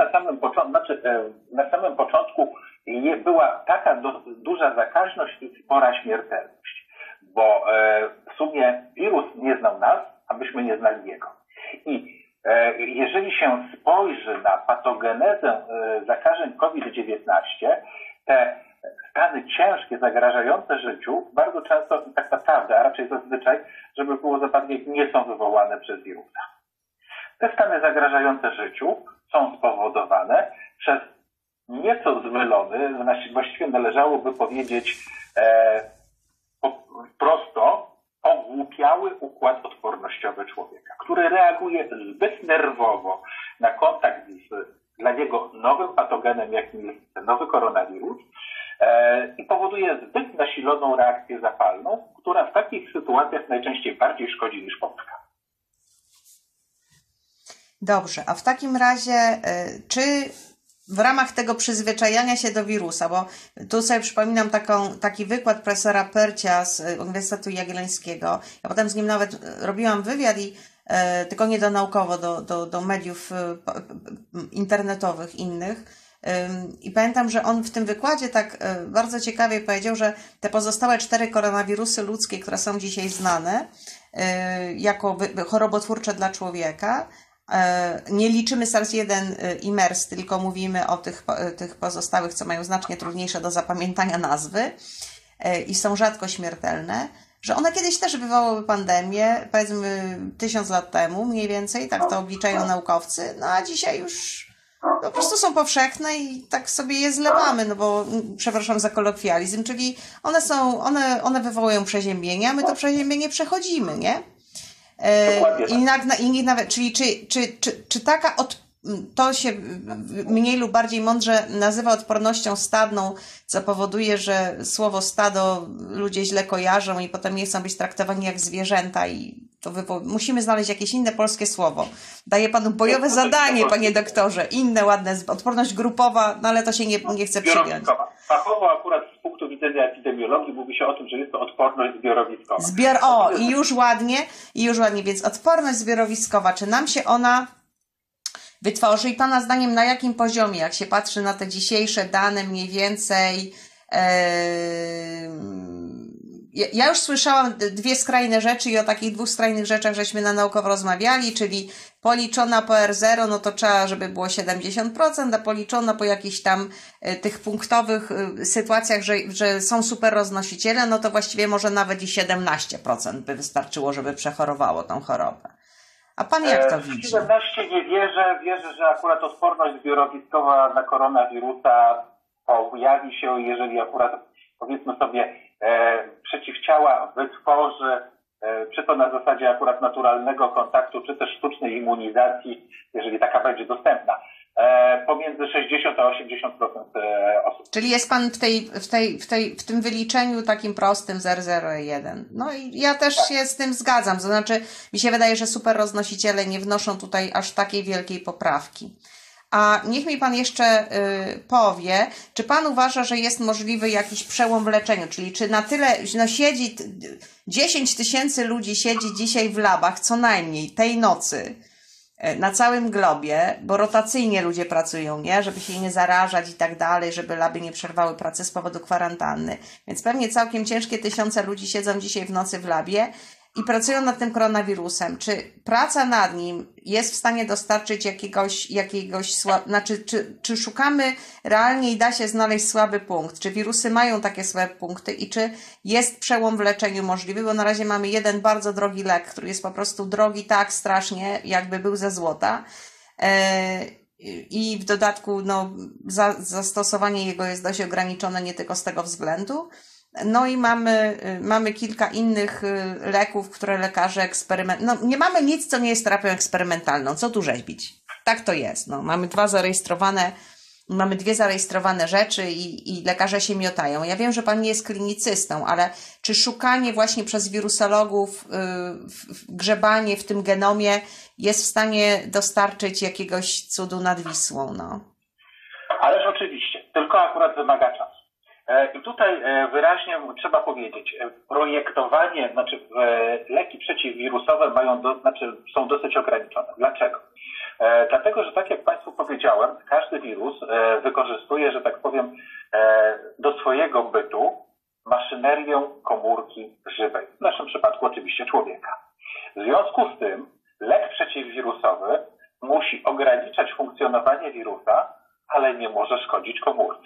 na samym początku była taka duża zakaźność i spora śmiertelność? Bo w sumie wirus nie znał nas, a myśmy nie znali jego. I jeżeli się spojrzy na patogenezę zakażeń COVID-19, te stany ciężkie, zagrażające życiu, bardzo często tak naprawdę, a raczej zazwyczaj, żeby było zabawniej, nie są wywołane przez wirusa. Te stany zagrażające życiu są spowodowane przez nieco zmylony, właściwie należałoby powiedzieć prosto, ogłupiały układ odpornościowy człowieka, który reaguje zbyt nerwowo na kontakt z dla niego nowym patogenem, jakim jest ten nowy koronawirus, i powoduje zbyt nasiloną reakcję zapalną, która w takich sytuacjach najczęściej bardziej szkodzi niż pomaga. Dobrze, a w takim razie czy w ramach tego przyzwyczajania się do wirusa, bo tu sobie przypominam taki wykład profesora Percia z Uniwersytetu Jagiellońskiego, ja potem z nim nawet robiłam wywiad i tylko nie naukowo, do mediów internetowych innych. I pamiętam, że on w tym wykładzie tak bardzo ciekawie powiedział, że te pozostałe 4 koronawirusy ludzkie, które są dzisiaj znane jako chorobotwórcze dla człowieka, nie liczymy SARS-1 i MERS, tylko mówimy o tych pozostałych, co mają znacznie trudniejsze do zapamiętania nazwy i są rzadko śmiertelne, że one kiedyś też wywołały pandemię, powiedzmy 1000 lat temu mniej więcej, tak to obliczają naukowcy, no a dzisiaj już po prostu są powszechne i tak sobie je zlewamy, no bo przepraszam za kolokwializm, czyli one wywołują przeziębienia, my to przeziębienie przechodzimy, nie? I nawet, czyli czy taka to się mniej lub bardziej mądrze nazywa odpornością stadną, co powoduje, że słowo stado ludzie źle kojarzą i potem nie chcą być traktowani jak zwierzęta i to musimy znaleźć jakieś inne polskie słowo. Daję panu bojowe zadanie, panie doktorze, inne ładne, odporność grupowa, no ale to się nie chce przyjąć. Fachowo akurat z punktu widzenia epidemiologii mówi się o tym, że jest to odporność zbiorowiskowa. I już ładnie, więc odporność zbiorowiskowa, czy nam się ona wytworzy i pana zdaniem na jakim poziomie, jak się patrzy na te dzisiejsze dane mniej więcej? Ja już słyszałam 2 skrajne rzeczy i o takich 2 skrajnych rzeczach żeśmy na naukowo rozmawiali, czyli policzona po R0, no to trzeba, żeby było 70%, a policzona po jakichś tam tych punktowych sytuacjach, że są super roznosiciele, no to właściwie może nawet i 17% by wystarczyło, żeby przechorowało tą chorobę. A pan jak to widzi? 17 nie wierzę. Wierzę, że akurat odporność zbiorowiskowa na koronawirusa pojawi się, jeżeli akurat, powiedzmy sobie, przeciwciała wytworzy, czy to na zasadzie akurat naturalnego kontaktu, czy też sztucznej immunizacji, jeżeli taka będzie dostępna, pomiędzy 60 a 80% osób. Czyli jest pan w tym wyliczeniu takim prostym z R0,1. No i ja też się z tym zgadzam. To znaczy, mi się wydaje, że super roznosiciele nie wnoszą tutaj aż takiej wielkiej poprawki. A niech mi pan jeszcze powie, czy pan uważa, że jest możliwy jakiś przełom w leczeniu? Czyli czy na tyle, no 10 000 ludzi siedzi dzisiaj w labach, co najmniej tej nocy, na całym globie, bo rotacyjnie ludzie pracują, nie? Żeby się nie zarażać i tak dalej, żeby laby nie przerwały pracy z powodu kwarantanny. Więc pewnie całkiem ciężkie 1000 ludzi siedzą dzisiaj w nocy w labie i pracują nad tym koronawirusem. Czy praca nad nim jest w stanie dostarczyć czy szukamy realnie i da się znaleźć słaby punkt? Czy wirusy mają takie słabe punkty i czy jest przełom w leczeniu możliwy? Bo na razie mamy jeden bardzo drogi lek, który jest po prostu drogi tak strasznie, jakby był ze złota. I w dodatku zastosowanie jego jest dość ograniczone nie tylko z tego względu. No i mamy kilka innych leków, które lekarze nie mamy nic, co nie jest terapią eksperymentalną. Co tu rzeźbić? Tak to jest. No, mamy dwie zarejestrowane rzeczy i lekarze się miotają. Ja wiem, że pan nie jest klinicystą, ale czy szukanie właśnie przez wirusologów, grzebanie w tym genomie jest w stanie dostarczyć jakiegoś cudu nad Wisłą? No. Ależ oczywiście, tylko akurat wymaga czasu. I tutaj wyraźnie trzeba powiedzieć, projektowanie, leki przeciwwirusowe są dosyć ograniczone. Dlaczego? Dlatego, że tak jak Państwu powiedziałem, każdy wirus wykorzystuje, że tak powiem, do swojego bytu maszynerię komórki żywej. W naszym przypadku oczywiście człowieka. W związku z tym lek przeciwwirusowy musi ograniczać funkcjonowanie wirusa, ale nie może szkodzić komórce.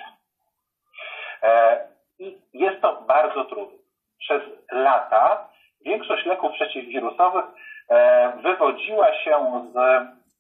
I jest to bardzo trudne. Przez lata większość leków przeciwwirusowych wywodziła się z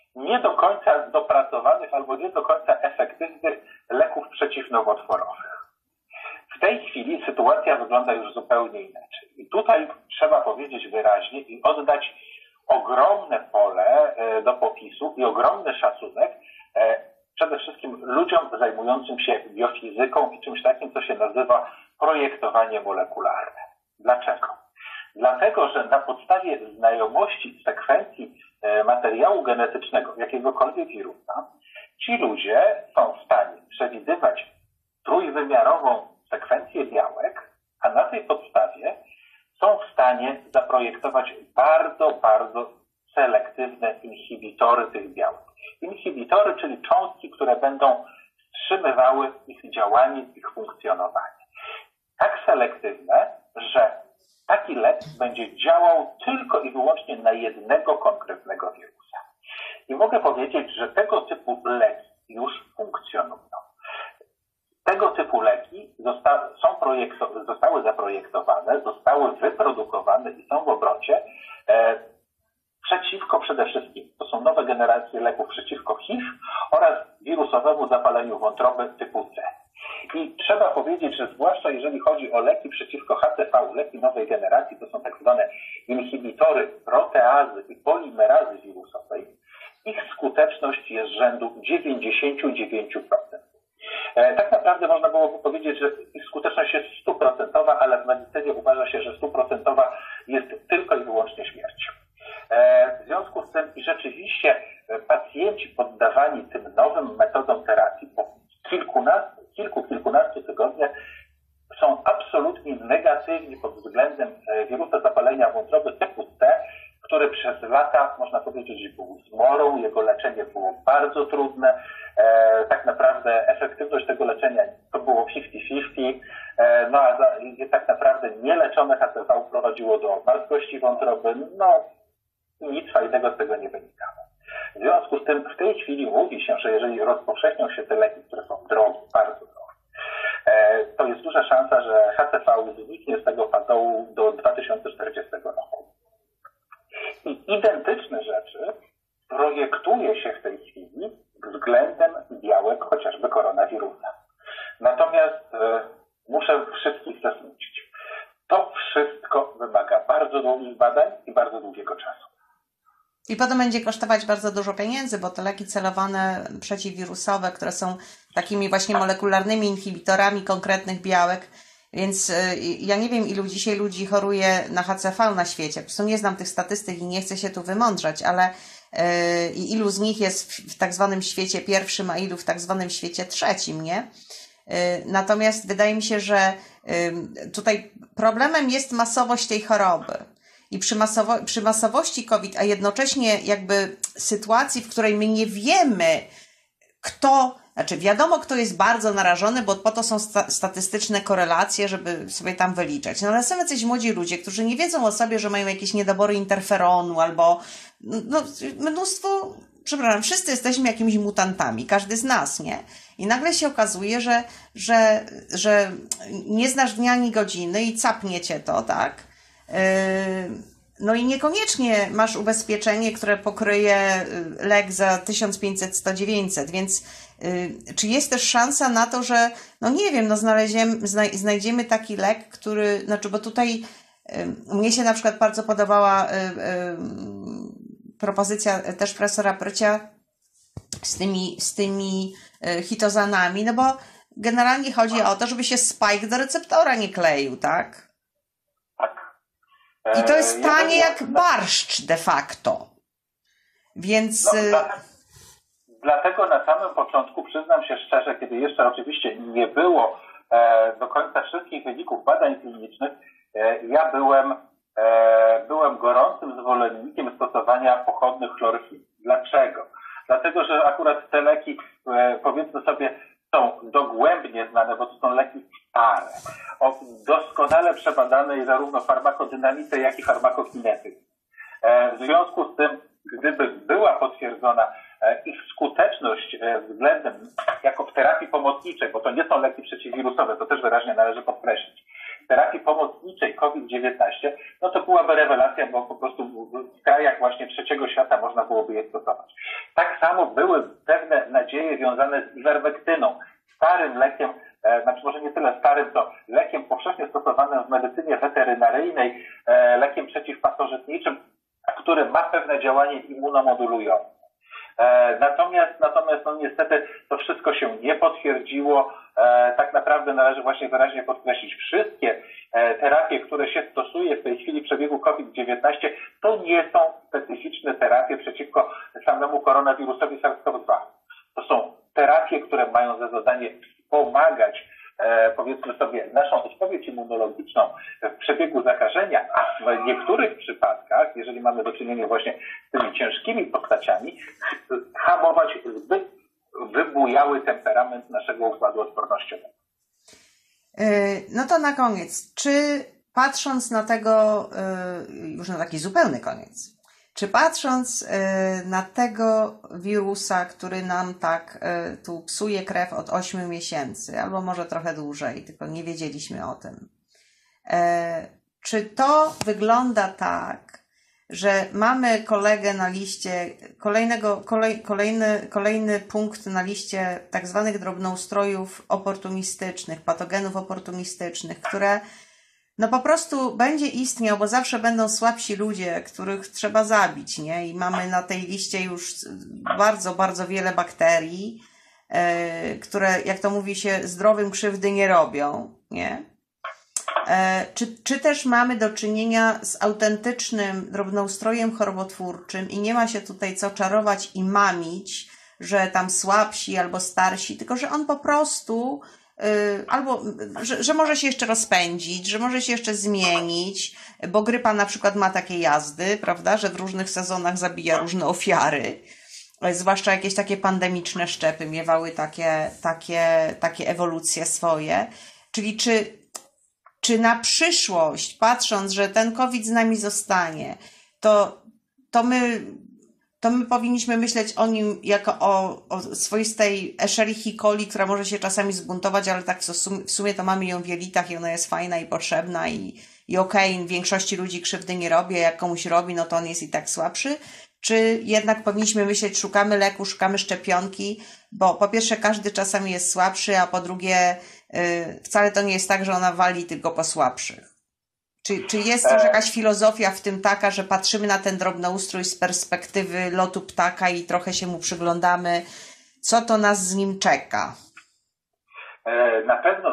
nie do końca dopracowanych albo nie do końca efektywnych leków przeciwnowotworowych. W tej chwili sytuacja wygląda już zupełnie inaczej. I tutaj trzeba powiedzieć wyraźnie i oddać ogromne pole do popisu i ogromny szacunek przede wszystkim ludziom zajmującym się biofizyką i czymś takim, co się nazywa projektowanie molekularne. Dlaczego? Dlatego, że na podstawie znajomości sekwencji materiału genetycznego jakiegokolwiek wirusa, ci ludzie są w stanie przewidywać trójwymiarową sekwencję białek, a na tej podstawie są w stanie zaprojektować bardzo, bardzo selektywne inhibitory tych białek. Inhibitory, czyli cząstki, które będą wstrzymywały ich działanie, ich funkcjonowanie. Tak selektywne, że taki lek będzie działał tylko i wyłącznie na jednego konkretnego wirusa. I mogę powiedzieć, że tego typu leki już funkcjonują. Tego typu leki zostały zaprojektowane, zostały wyprodukowane i są w obrocie przeciwko przede wszystkim, to są nowe generacje leków przeciwko HIV oraz wirusowemu zapaleniu wątroby typu C. I trzeba powiedzieć, że zwłaszcza jeżeli chodzi o leki przeciwko HCV, leki nowej generacji, to są tak zwane inhibitory proteazy i polimerazy wirusowej, ich skuteczność jest rzędu 99%. Tak naprawdę można byłoby powiedzieć, że ich skuteczność jest 100%, ale w medycynie uważa się, że 100% jest tylko i wyłącznie śmierć. W związku z tym rzeczywiście pacjenci poddawani tym nowym metodom terapii po kilkunastu tygodniach są absolutnie negatywni pod względem wirusa zapalenia wątroby typu C, który przez lata, można powiedzieć, był zmorą, jego leczenie było bardzo trudne. Tak naprawdę efektywność tego leczenia to było 50-50, no a tak naprawdę nieleczone HCV prowadziło do martwości wątroby, no i nic fajnego z tego nie wynikało. W związku z tym w tej chwili mówi się, że jeżeli rozpowszechnią się te leki, które są drogie, bardzo drogie, to jest duża szansa, że HCV zniknie z tego padołu do 2040 roku. I identyczne rzeczy projektuje się w tej chwili względem białek chociażby koronawirusa. Natomiast muszę wszystkich zasmucić. To wszystko wymaga bardzo długich badań i bardzo długiego czasu. I potem będzie kosztować bardzo dużo pieniędzy, bo te leki celowane przeciwwirusowe, które są takimi właśnie molekularnymi inhibitorami konkretnych białek, więc ja nie wiem, ilu dzisiaj ludzi choruje na HCV na świecie. Po prostu nie znam tych statystyk i nie chcę się tu wymądrzać, ale ilu z nich jest w tak zwanym świecie pierwszym, a ilu w tak zwanym świecie trzecim, nie? Natomiast wydaje mi się, że tutaj problemem jest masowość tej choroby. I przy masowości COVID, a jednocześnie jakby sytuacji, w której my nie wiemy, wiadomo, kto jest bardzo narażony, bo po to są statystyczne korelacje, żeby sobie tam wyliczać. No ale są jacyś młodzi ludzie, którzy nie wiedzą o sobie, że mają jakieś niedobory interferonu albo mnóstwo, wszyscy jesteśmy jakimiś mutantami, każdy z nas, nie? I nagle się okazuje, że nie znasz dnia ani godziny i capnie cię to, tak? No i niekoniecznie masz ubezpieczenie, które pokryje lek za 1500-100-900, więc czy jest też szansa na to, że no nie wiem, znajdziemy taki lek, który, bo tutaj mnie się na przykład bardzo podobała propozycja też profesora Prycia z tymi hitozanami, no bo generalnie chodzi o to, żeby się spike do receptora nie kleił, tak? I to jest tanie jak barszcz de facto. Więc... Dlatego na samym początku, przyznam się szczerze, kiedy jeszcze oczywiście nie było do końca wszystkich wyników badań klinicznych, ja byłem gorącym zwolennikiem stosowania pochodnych chlorochiny. Dlaczego? Dlatego, że akurat te leki, powiedzmy sobie, są dogłębnie znane, bo to są leki stare, o doskonale przebadanej zarówno farmakodynamice, jak i farmakokinetyce. W związku z tym, gdyby była potwierdzona ich skuteczność względem, jako w terapii pomocniczej, bo to nie są leki przeciwwirusowe, to też wyraźnie należy podkreślić, terapii pomocniczej COVID-19, no to byłaby rewelacja, bo po prostu w krajach właśnie trzeciego świata można byłoby je stosować. Tak pewne nadzieje związane z iwermektyną, starym lekiem, znaczy może nie tyle starym, co lekiem powszechnie stosowanym w medycynie weterynaryjnej, lekiem przeciwpasożytniczym, który ma pewne działanie immunomodulujące. Natomiast no niestety to wszystko się nie potwierdziło. Tak naprawdę należy właśnie wyraźnie podkreślić, wszystkie terapie, które się stosuje w tej chwili w przebiegu COVID-19, to nie są specyficzne terapie przeciwko samemu koronawirusowi SARS-CoV-2. To są terapie, które mają za zadanie wspomagać, powiedzmy sobie, naszą odpowiedź immunologiczną w przebiegu zakażenia, a w niektórych przypadkach, jeżeli mamy do czynienia właśnie z tymi ciężkimi postaciami, hamować zbyt wybujały temperament naszego układu odpornościowego. No to na koniec, czy patrząc na tego, już na taki zupełny koniec, czy patrząc na tego wirusa, który nam tak tu psuje krew od 8 miesięcy, albo może trochę dłużej, tylko nie wiedzieliśmy o tym, czy to wygląda tak, że mamy kolegę na liście, kolejny punkt na liście tak zwanych drobnoustrojów oportunistycznych, patogenów oportunistycznych, które no po prostu będzie istniał, bo zawsze będą słabsi ludzie, których trzeba zabić, nie? I mamy na tej liście już bardzo, bardzo wiele bakterii, które, jak to mówi się, zdrowym krzywdy nie robią, nie? Czy też mamy do czynienia z autentycznym drobnoustrojem chorobotwórczym i nie ma się tutaj co czarować i mamić, że tam słabsi albo starsi, tylko że on po prostu albo, że może się jeszcze rozpędzić, że może się jeszcze zmienić, bo grypa na przykład ma takie jazdy, prawda, że w różnych sezonach zabija różne ofiary, zwłaszcza jakieś takie pandemiczne szczepy miewały takie ewolucje swoje. Czyli czy na przyszłość, patrząc, że ten COVID z nami zostanie, to my powinniśmy myśleć o nim jako o swoistej Escherichii coli, która może się czasami zbuntować, ale tak w sumie to mamy ją w jelitach i ona jest fajna i potrzebna i okej, większości ludzi krzywdy nie robi, a jak komuś robi, no to on jest i tak słabszy. Czy jednak powinniśmy myśleć, szukamy leku, szukamy szczepionki, bo po pierwsze każdy czasami jest słabszy, a po drugie wcale to nie jest tak, że ona wali tylko po słabszych. Czy jest też jakaś filozofia w tym taka, że patrzymy na ten drobnoustrój z perspektywy lotu ptaka i trochę się mu przyglądamy, co to nas z nim czeka? Na pewno,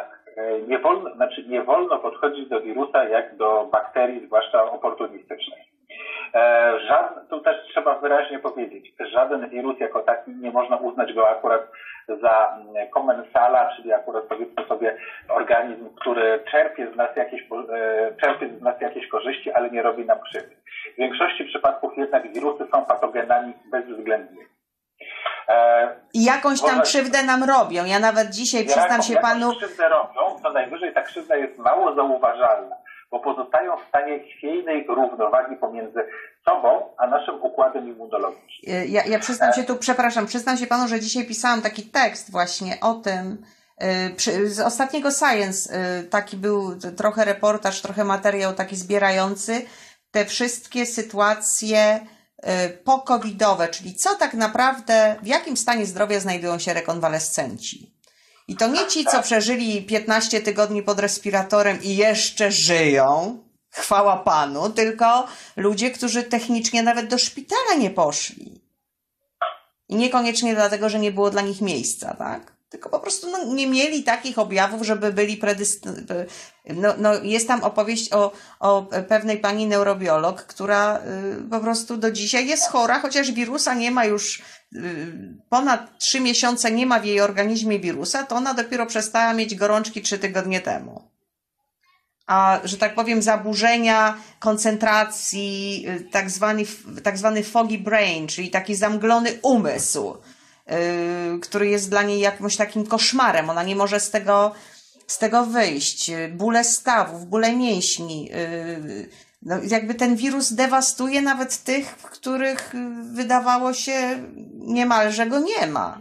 nie wolno podchodzić do wirusa jak do bakterii, zwłaszcza oportunistycznej. Tu też trzeba wyraźnie powiedzieć, żaden wirus jako taki nie można uznać go akurat za komensala, czyli akurat powiedzmy sobie organizm, który czerpie z nas jakieś korzyści, ale nie robi nam krzywdy. W większości przypadków jednak wirusy są patogenami bezwzględnie. I jakąś tam krzywdę nam robią. Ja nawet dzisiaj przyznam się panu... krzywdę robią, to najwyżej ta krzywda jest mało zauważalna, bo pozostają w stanie chwiejnej równowagi pomiędzy sobą a naszym układem immunologicznym. Ja przyznam się tu, przyznam się panu, że dzisiaj pisałam taki tekst właśnie o tym, z ostatniego Science, taki był trochę reportaż, trochę materiał taki zbierający te wszystkie sytuacje po-covidowe, czyli co tak naprawdę, w jakim stanie zdrowia znajdują się rekonwalescenci. I to nie ci, co przeżyli 15 tygodni pod respiratorem i jeszcze żyją, chwała Panu, tylko ludzie, którzy technicznie nawet do szpitala nie poszli. I niekoniecznie dlatego, że nie było dla nich miejsca, tak? Tylko po prostu nie mieli takich objawów, żeby byli jest tam opowieść o pewnej pani neurobiolog, która po prostu do dzisiaj jest chora, chociaż wirusa nie ma już ponad 3 miesiące, nie ma w jej organizmie wirusa, to ona dopiero przestała mieć gorączki 3 tygodnie temu. A, że tak powiem, zaburzenia koncentracji, tak zwany foggy brain, czyli taki zamglony umysł, który jest dla niej jakimś takim koszmarem. Ona nie może z tego wyjść. Bóle stawów, bóle mięśni. No, jakby ten wirus dewastuje nawet tych, których wydawało się niemalże go nie ma.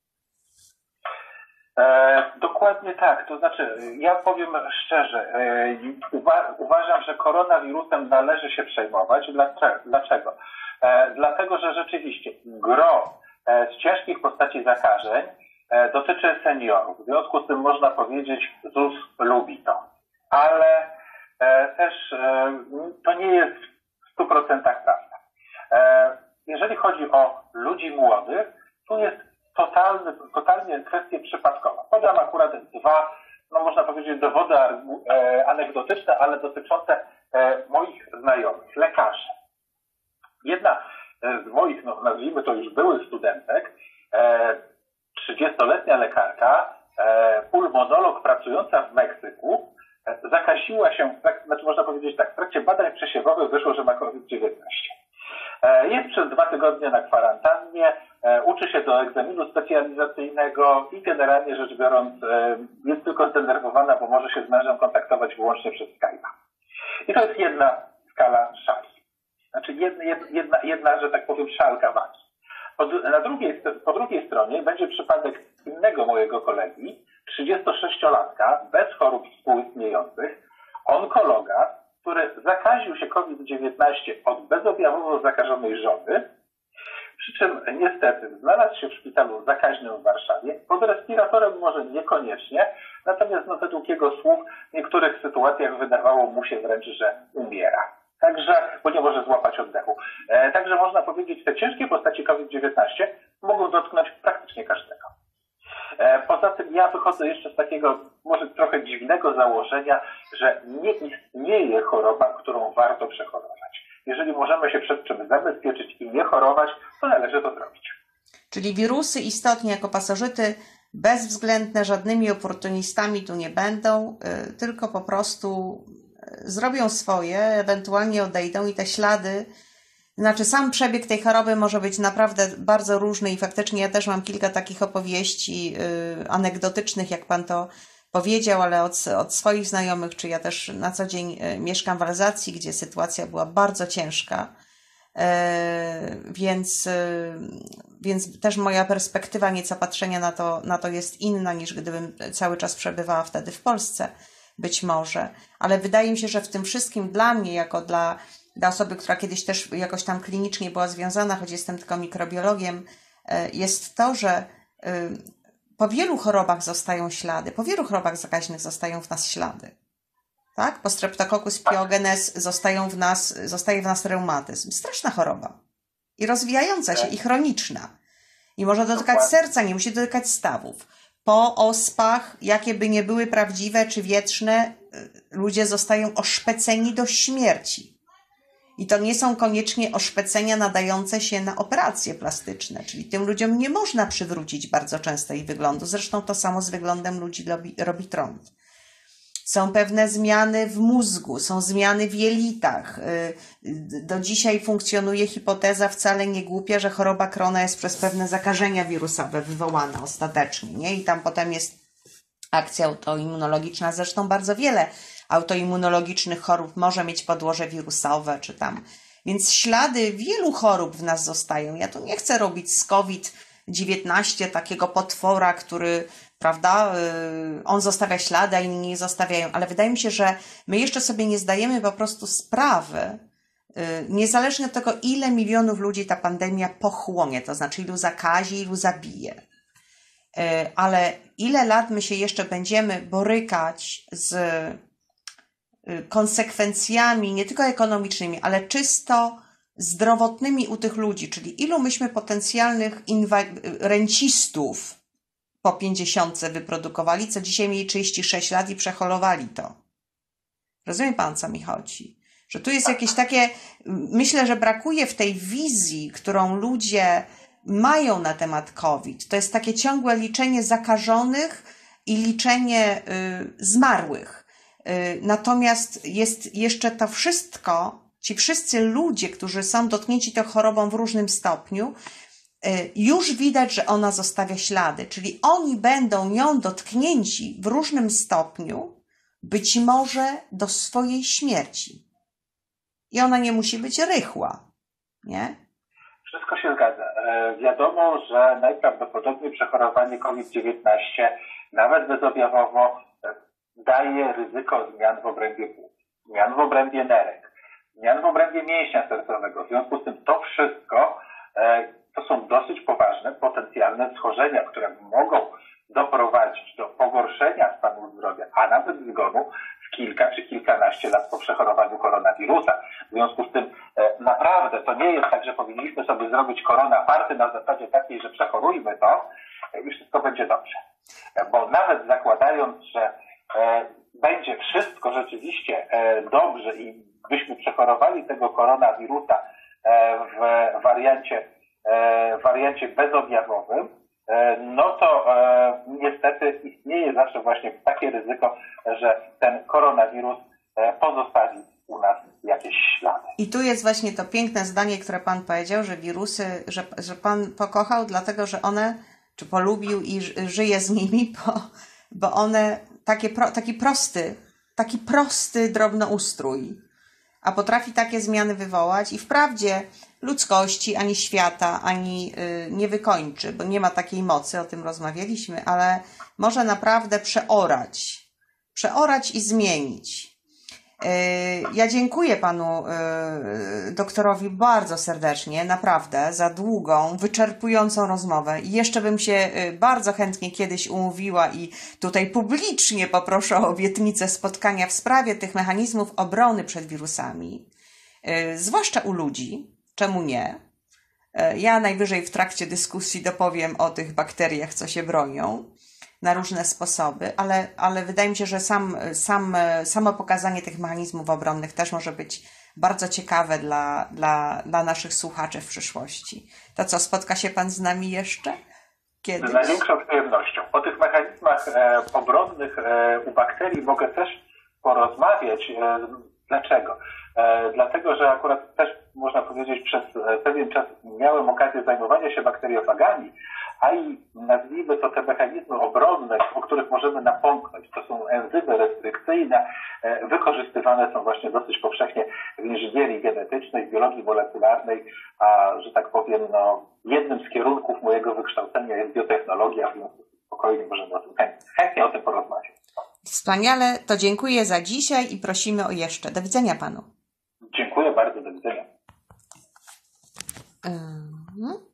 Dokładnie tak. To znaczy, ja powiem szczerze, uważam, że koronawirusem należy się przejmować. Dlaczego? Dlatego, że rzeczywiście gro z ciężkich postaci zakażeń dotyczy seniorów. W związku z tym można powiedzieć, ZUS lubi to. Ale też to nie jest w 100% prawda. Jeżeli chodzi o ludzi młodych, tu jest totalnie kwestia przypadkowa. Podam akurat dwa, można powiedzieć, dowody anegdotyczne, ale dotyczące moich znajomych, lekarzy. Jedna z moich, nazwijmy to już byłych studentek, 30-letnia lekarka, pulmonolog pracująca w Meksyku, zakaziła się, można powiedzieć tak, w trakcie badań przesiewowych wyszło, że ma COVID-19. Jest przez 2 tygodnie na kwarantannie, uczy się do egzaminu specjalizacyjnego i generalnie rzecz biorąc jest tylko zdenerwowana, bo może się z mężem kontaktować wyłącznie przez Skype'a. I to jest jedna skala szali. Znaczy jedna, że tak powiem, szalka wagi. Po drugiej stronie będzie przypadek innego mojego kolegi, 36-latka, bez chorób współistniejących, onkologa, który zakaził się COVID-19 od bezobjawowo zakażonej żony, przy czym niestety znalazł się w szpitalu zakaźnym w Warszawie, pod respiratorem może niekoniecznie, natomiast według jego słów w niektórych sytuacjach wydawało mu się wręcz, że umiera. Także, bo nie może złapać oddechu. Także można powiedzieć, te ciężkie postaci COVID-19 mogą dotknąć praktycznie każdego. Poza tym ja wychodzę jeszcze z takiego może trochę dziwnego założenia, że nie istnieje choroba, którą warto przechorować. Jeżeli możemy się przed czymś zabezpieczyć i nie chorować, to należy to zrobić. Czyli wirusy istotnie jako pasożyty bezwzględne, żadnymi oportunistami tu nie będą, tylko po prostu zrobią swoje, ewentualnie odejdą i te ślady, znaczy sam przebieg tej choroby może być naprawdę bardzo różny i faktycznie ja też mam kilka takich opowieści anegdotycznych, jak pan to powiedział, ale od swoich znajomych, czy ja też na co dzień mieszkam w Alzacji, gdzie sytuacja była bardzo ciężka, więc też moja perspektywa nieco patrzenia na to jest inna niż gdybym cały czas przebywała wtedy w Polsce, być może, ale wydaje mi się, że w tym wszystkim dla mnie, jako dla osoby, która kiedyś też jakoś tam klinicznie była związana, choć jestem tylko mikrobiologiem, jest to, że po wielu chorobach zostają ślady, po wielu chorobach zakaźnych zostają w nas ślady. Tak? Po Streptococcus pyogenes zostaje w nas reumatyzm. Straszna choroba. I rozwijająca się, i chroniczna. I może dotykać serca, nie musi dotykać stawów. Po ospach, jakie by nie były prawdziwe czy wietrzne, ludzie zostają oszpeceni do śmierci. I to nie są koniecznie oszpecenia nadające się na operacje plastyczne, czyli tym ludziom nie można przywrócić bardzo często ich wyglądu. Zresztą to samo z wyglądem ludzi robi trąd. Są pewne zmiany w mózgu, są zmiany w jelitach. Do dzisiaj funkcjonuje hipoteza wcale nie głupia, że choroba Crohna jest przez pewne zakażenia wirusowe wywołana ostatecznie, nie? I tam potem jest akcja autoimmunologiczna. Zresztą bardzo wiele autoimmunologicznych chorób może mieć podłoże wirusowe, czy tam. Więc ślady wielu chorób w nas zostają. Ja tu nie chcę robić z COVID-19 takiego potwora, który, prawda, on zostawia ślady, a inni nie zostawiają. Ale wydaje mi się, że my jeszcze sobie nie zdajemy po prostu sprawy, niezależnie od tego, ile milionów ludzi ta pandemia pochłonie, to znaczy ilu zakazi, ilu zabije. Ale ile lat my się jeszcze będziemy borykać z konsekwencjami nie tylko ekonomicznymi, ale czysto zdrowotnymi u tych ludzi, czyli ilu myśmy potencjalnych rencistów po 50 wyprodukowali, co dzisiaj mieli 36 lat i przechorowali to. Rozumie pan, co mi chodzi? Że tu jest jakieś takie, myślę, że brakuje w tej wizji, którą ludzie mają na temat COVID. To jest takie ciągłe liczenie zakażonych i liczenie zmarłych. Natomiast jest jeszcze to wszystko, ci wszyscy ludzie, którzy są dotknięci tą chorobą w różnym stopniu, już widać, że ona zostawia ślady, czyli oni będą nią dotknięci w różnym stopniu, być może do swojej śmierci. I ona nie musi być rychła, nie? Wszystko się zgadza. Wiadomo, że najprawdopodobniej przechorowanie COVID-19, nawet bezobjawowo, daje ryzyko zmian w obrębie płuc, zmian w obrębie nerek, zmian w obrębie mięśnia sercowego. W związku z tym to wszystko to są dosyć poważne, potencjalne schorzenia, które mogą doprowadzić do pogorszenia stanu zdrowia, a nawet zgonu w kilka czy kilkanaście lat po przechorowaniu koronawirusa. W związku z tym naprawdę to nie jest tak, że powinniśmy sobie zrobić koronaparty na zasadzie takiej, że przechorujmy to i wszystko będzie dobrze. Bo nawet zakładając, że będzie wszystko rzeczywiście dobrze i byśmy przechorowali tego koronawirusa w wariancie bezobjawowym, no to niestety istnieje zawsze właśnie takie ryzyko, że ten koronawirus pozostawi u nas jakieś ślady. I tu jest właśnie to piękne zdanie, które Pan powiedział, że wirusy, że Pan pokochał, dlatego że one, czy polubił i żyje z nimi, bo one taki prosty drobnoustrój, a potrafi takie zmiany wywołać i wprawdzie ludzkości, ani świata, ani nie wykończy, bo nie ma takiej mocy, o tym rozmawialiśmy, ale może naprawdę przeorać i zmienić. Ja dziękuję Panu doktorowi bardzo serdecznie, naprawdę, za długą, wyczerpującą rozmowę. I jeszcze bym się bardzo chętnie kiedyś umówiła i tutaj publicznie poproszę o obietnicę spotkania w sprawie tych mechanizmów obrony przed wirusami, zwłaszcza u ludzi. Czemu nie? Ja najwyżej w trakcie dyskusji dopowiem o tych bakteriach, co się bronią na różne sposoby, ale wydaje mi się, że samo pokazanie tych mechanizmów obronnych też może być bardzo ciekawe dla naszych słuchaczy w przyszłości. To co, spotka się Pan z nami jeszcze? Kiedyś? Z największą przyjemnością. O tych mechanizmach obronnych u bakterii mogę też porozmawiać. Dlaczego? Dlatego, że akurat też można powiedzieć przez pewien czas miałem okazję zajmowania się bakteriofagami, a i nazwijmy to te mechanizmy obronne, o których możemy napomknąć, to są enzymy restrykcyjne, wykorzystywane są właśnie dosyć powszechnie w inżynierii genetycznej, w biologii molekularnej, a że tak powiem, jednym z kierunków mojego wykształcenia jest biotechnologia, więc spokojnie możemy o tym chętnie o tym porozmawiać. Wspaniale, to dziękuję za dzisiaj i prosimy o jeszcze. Do widzenia Panu. Dziękuję bardzo, do widzenia.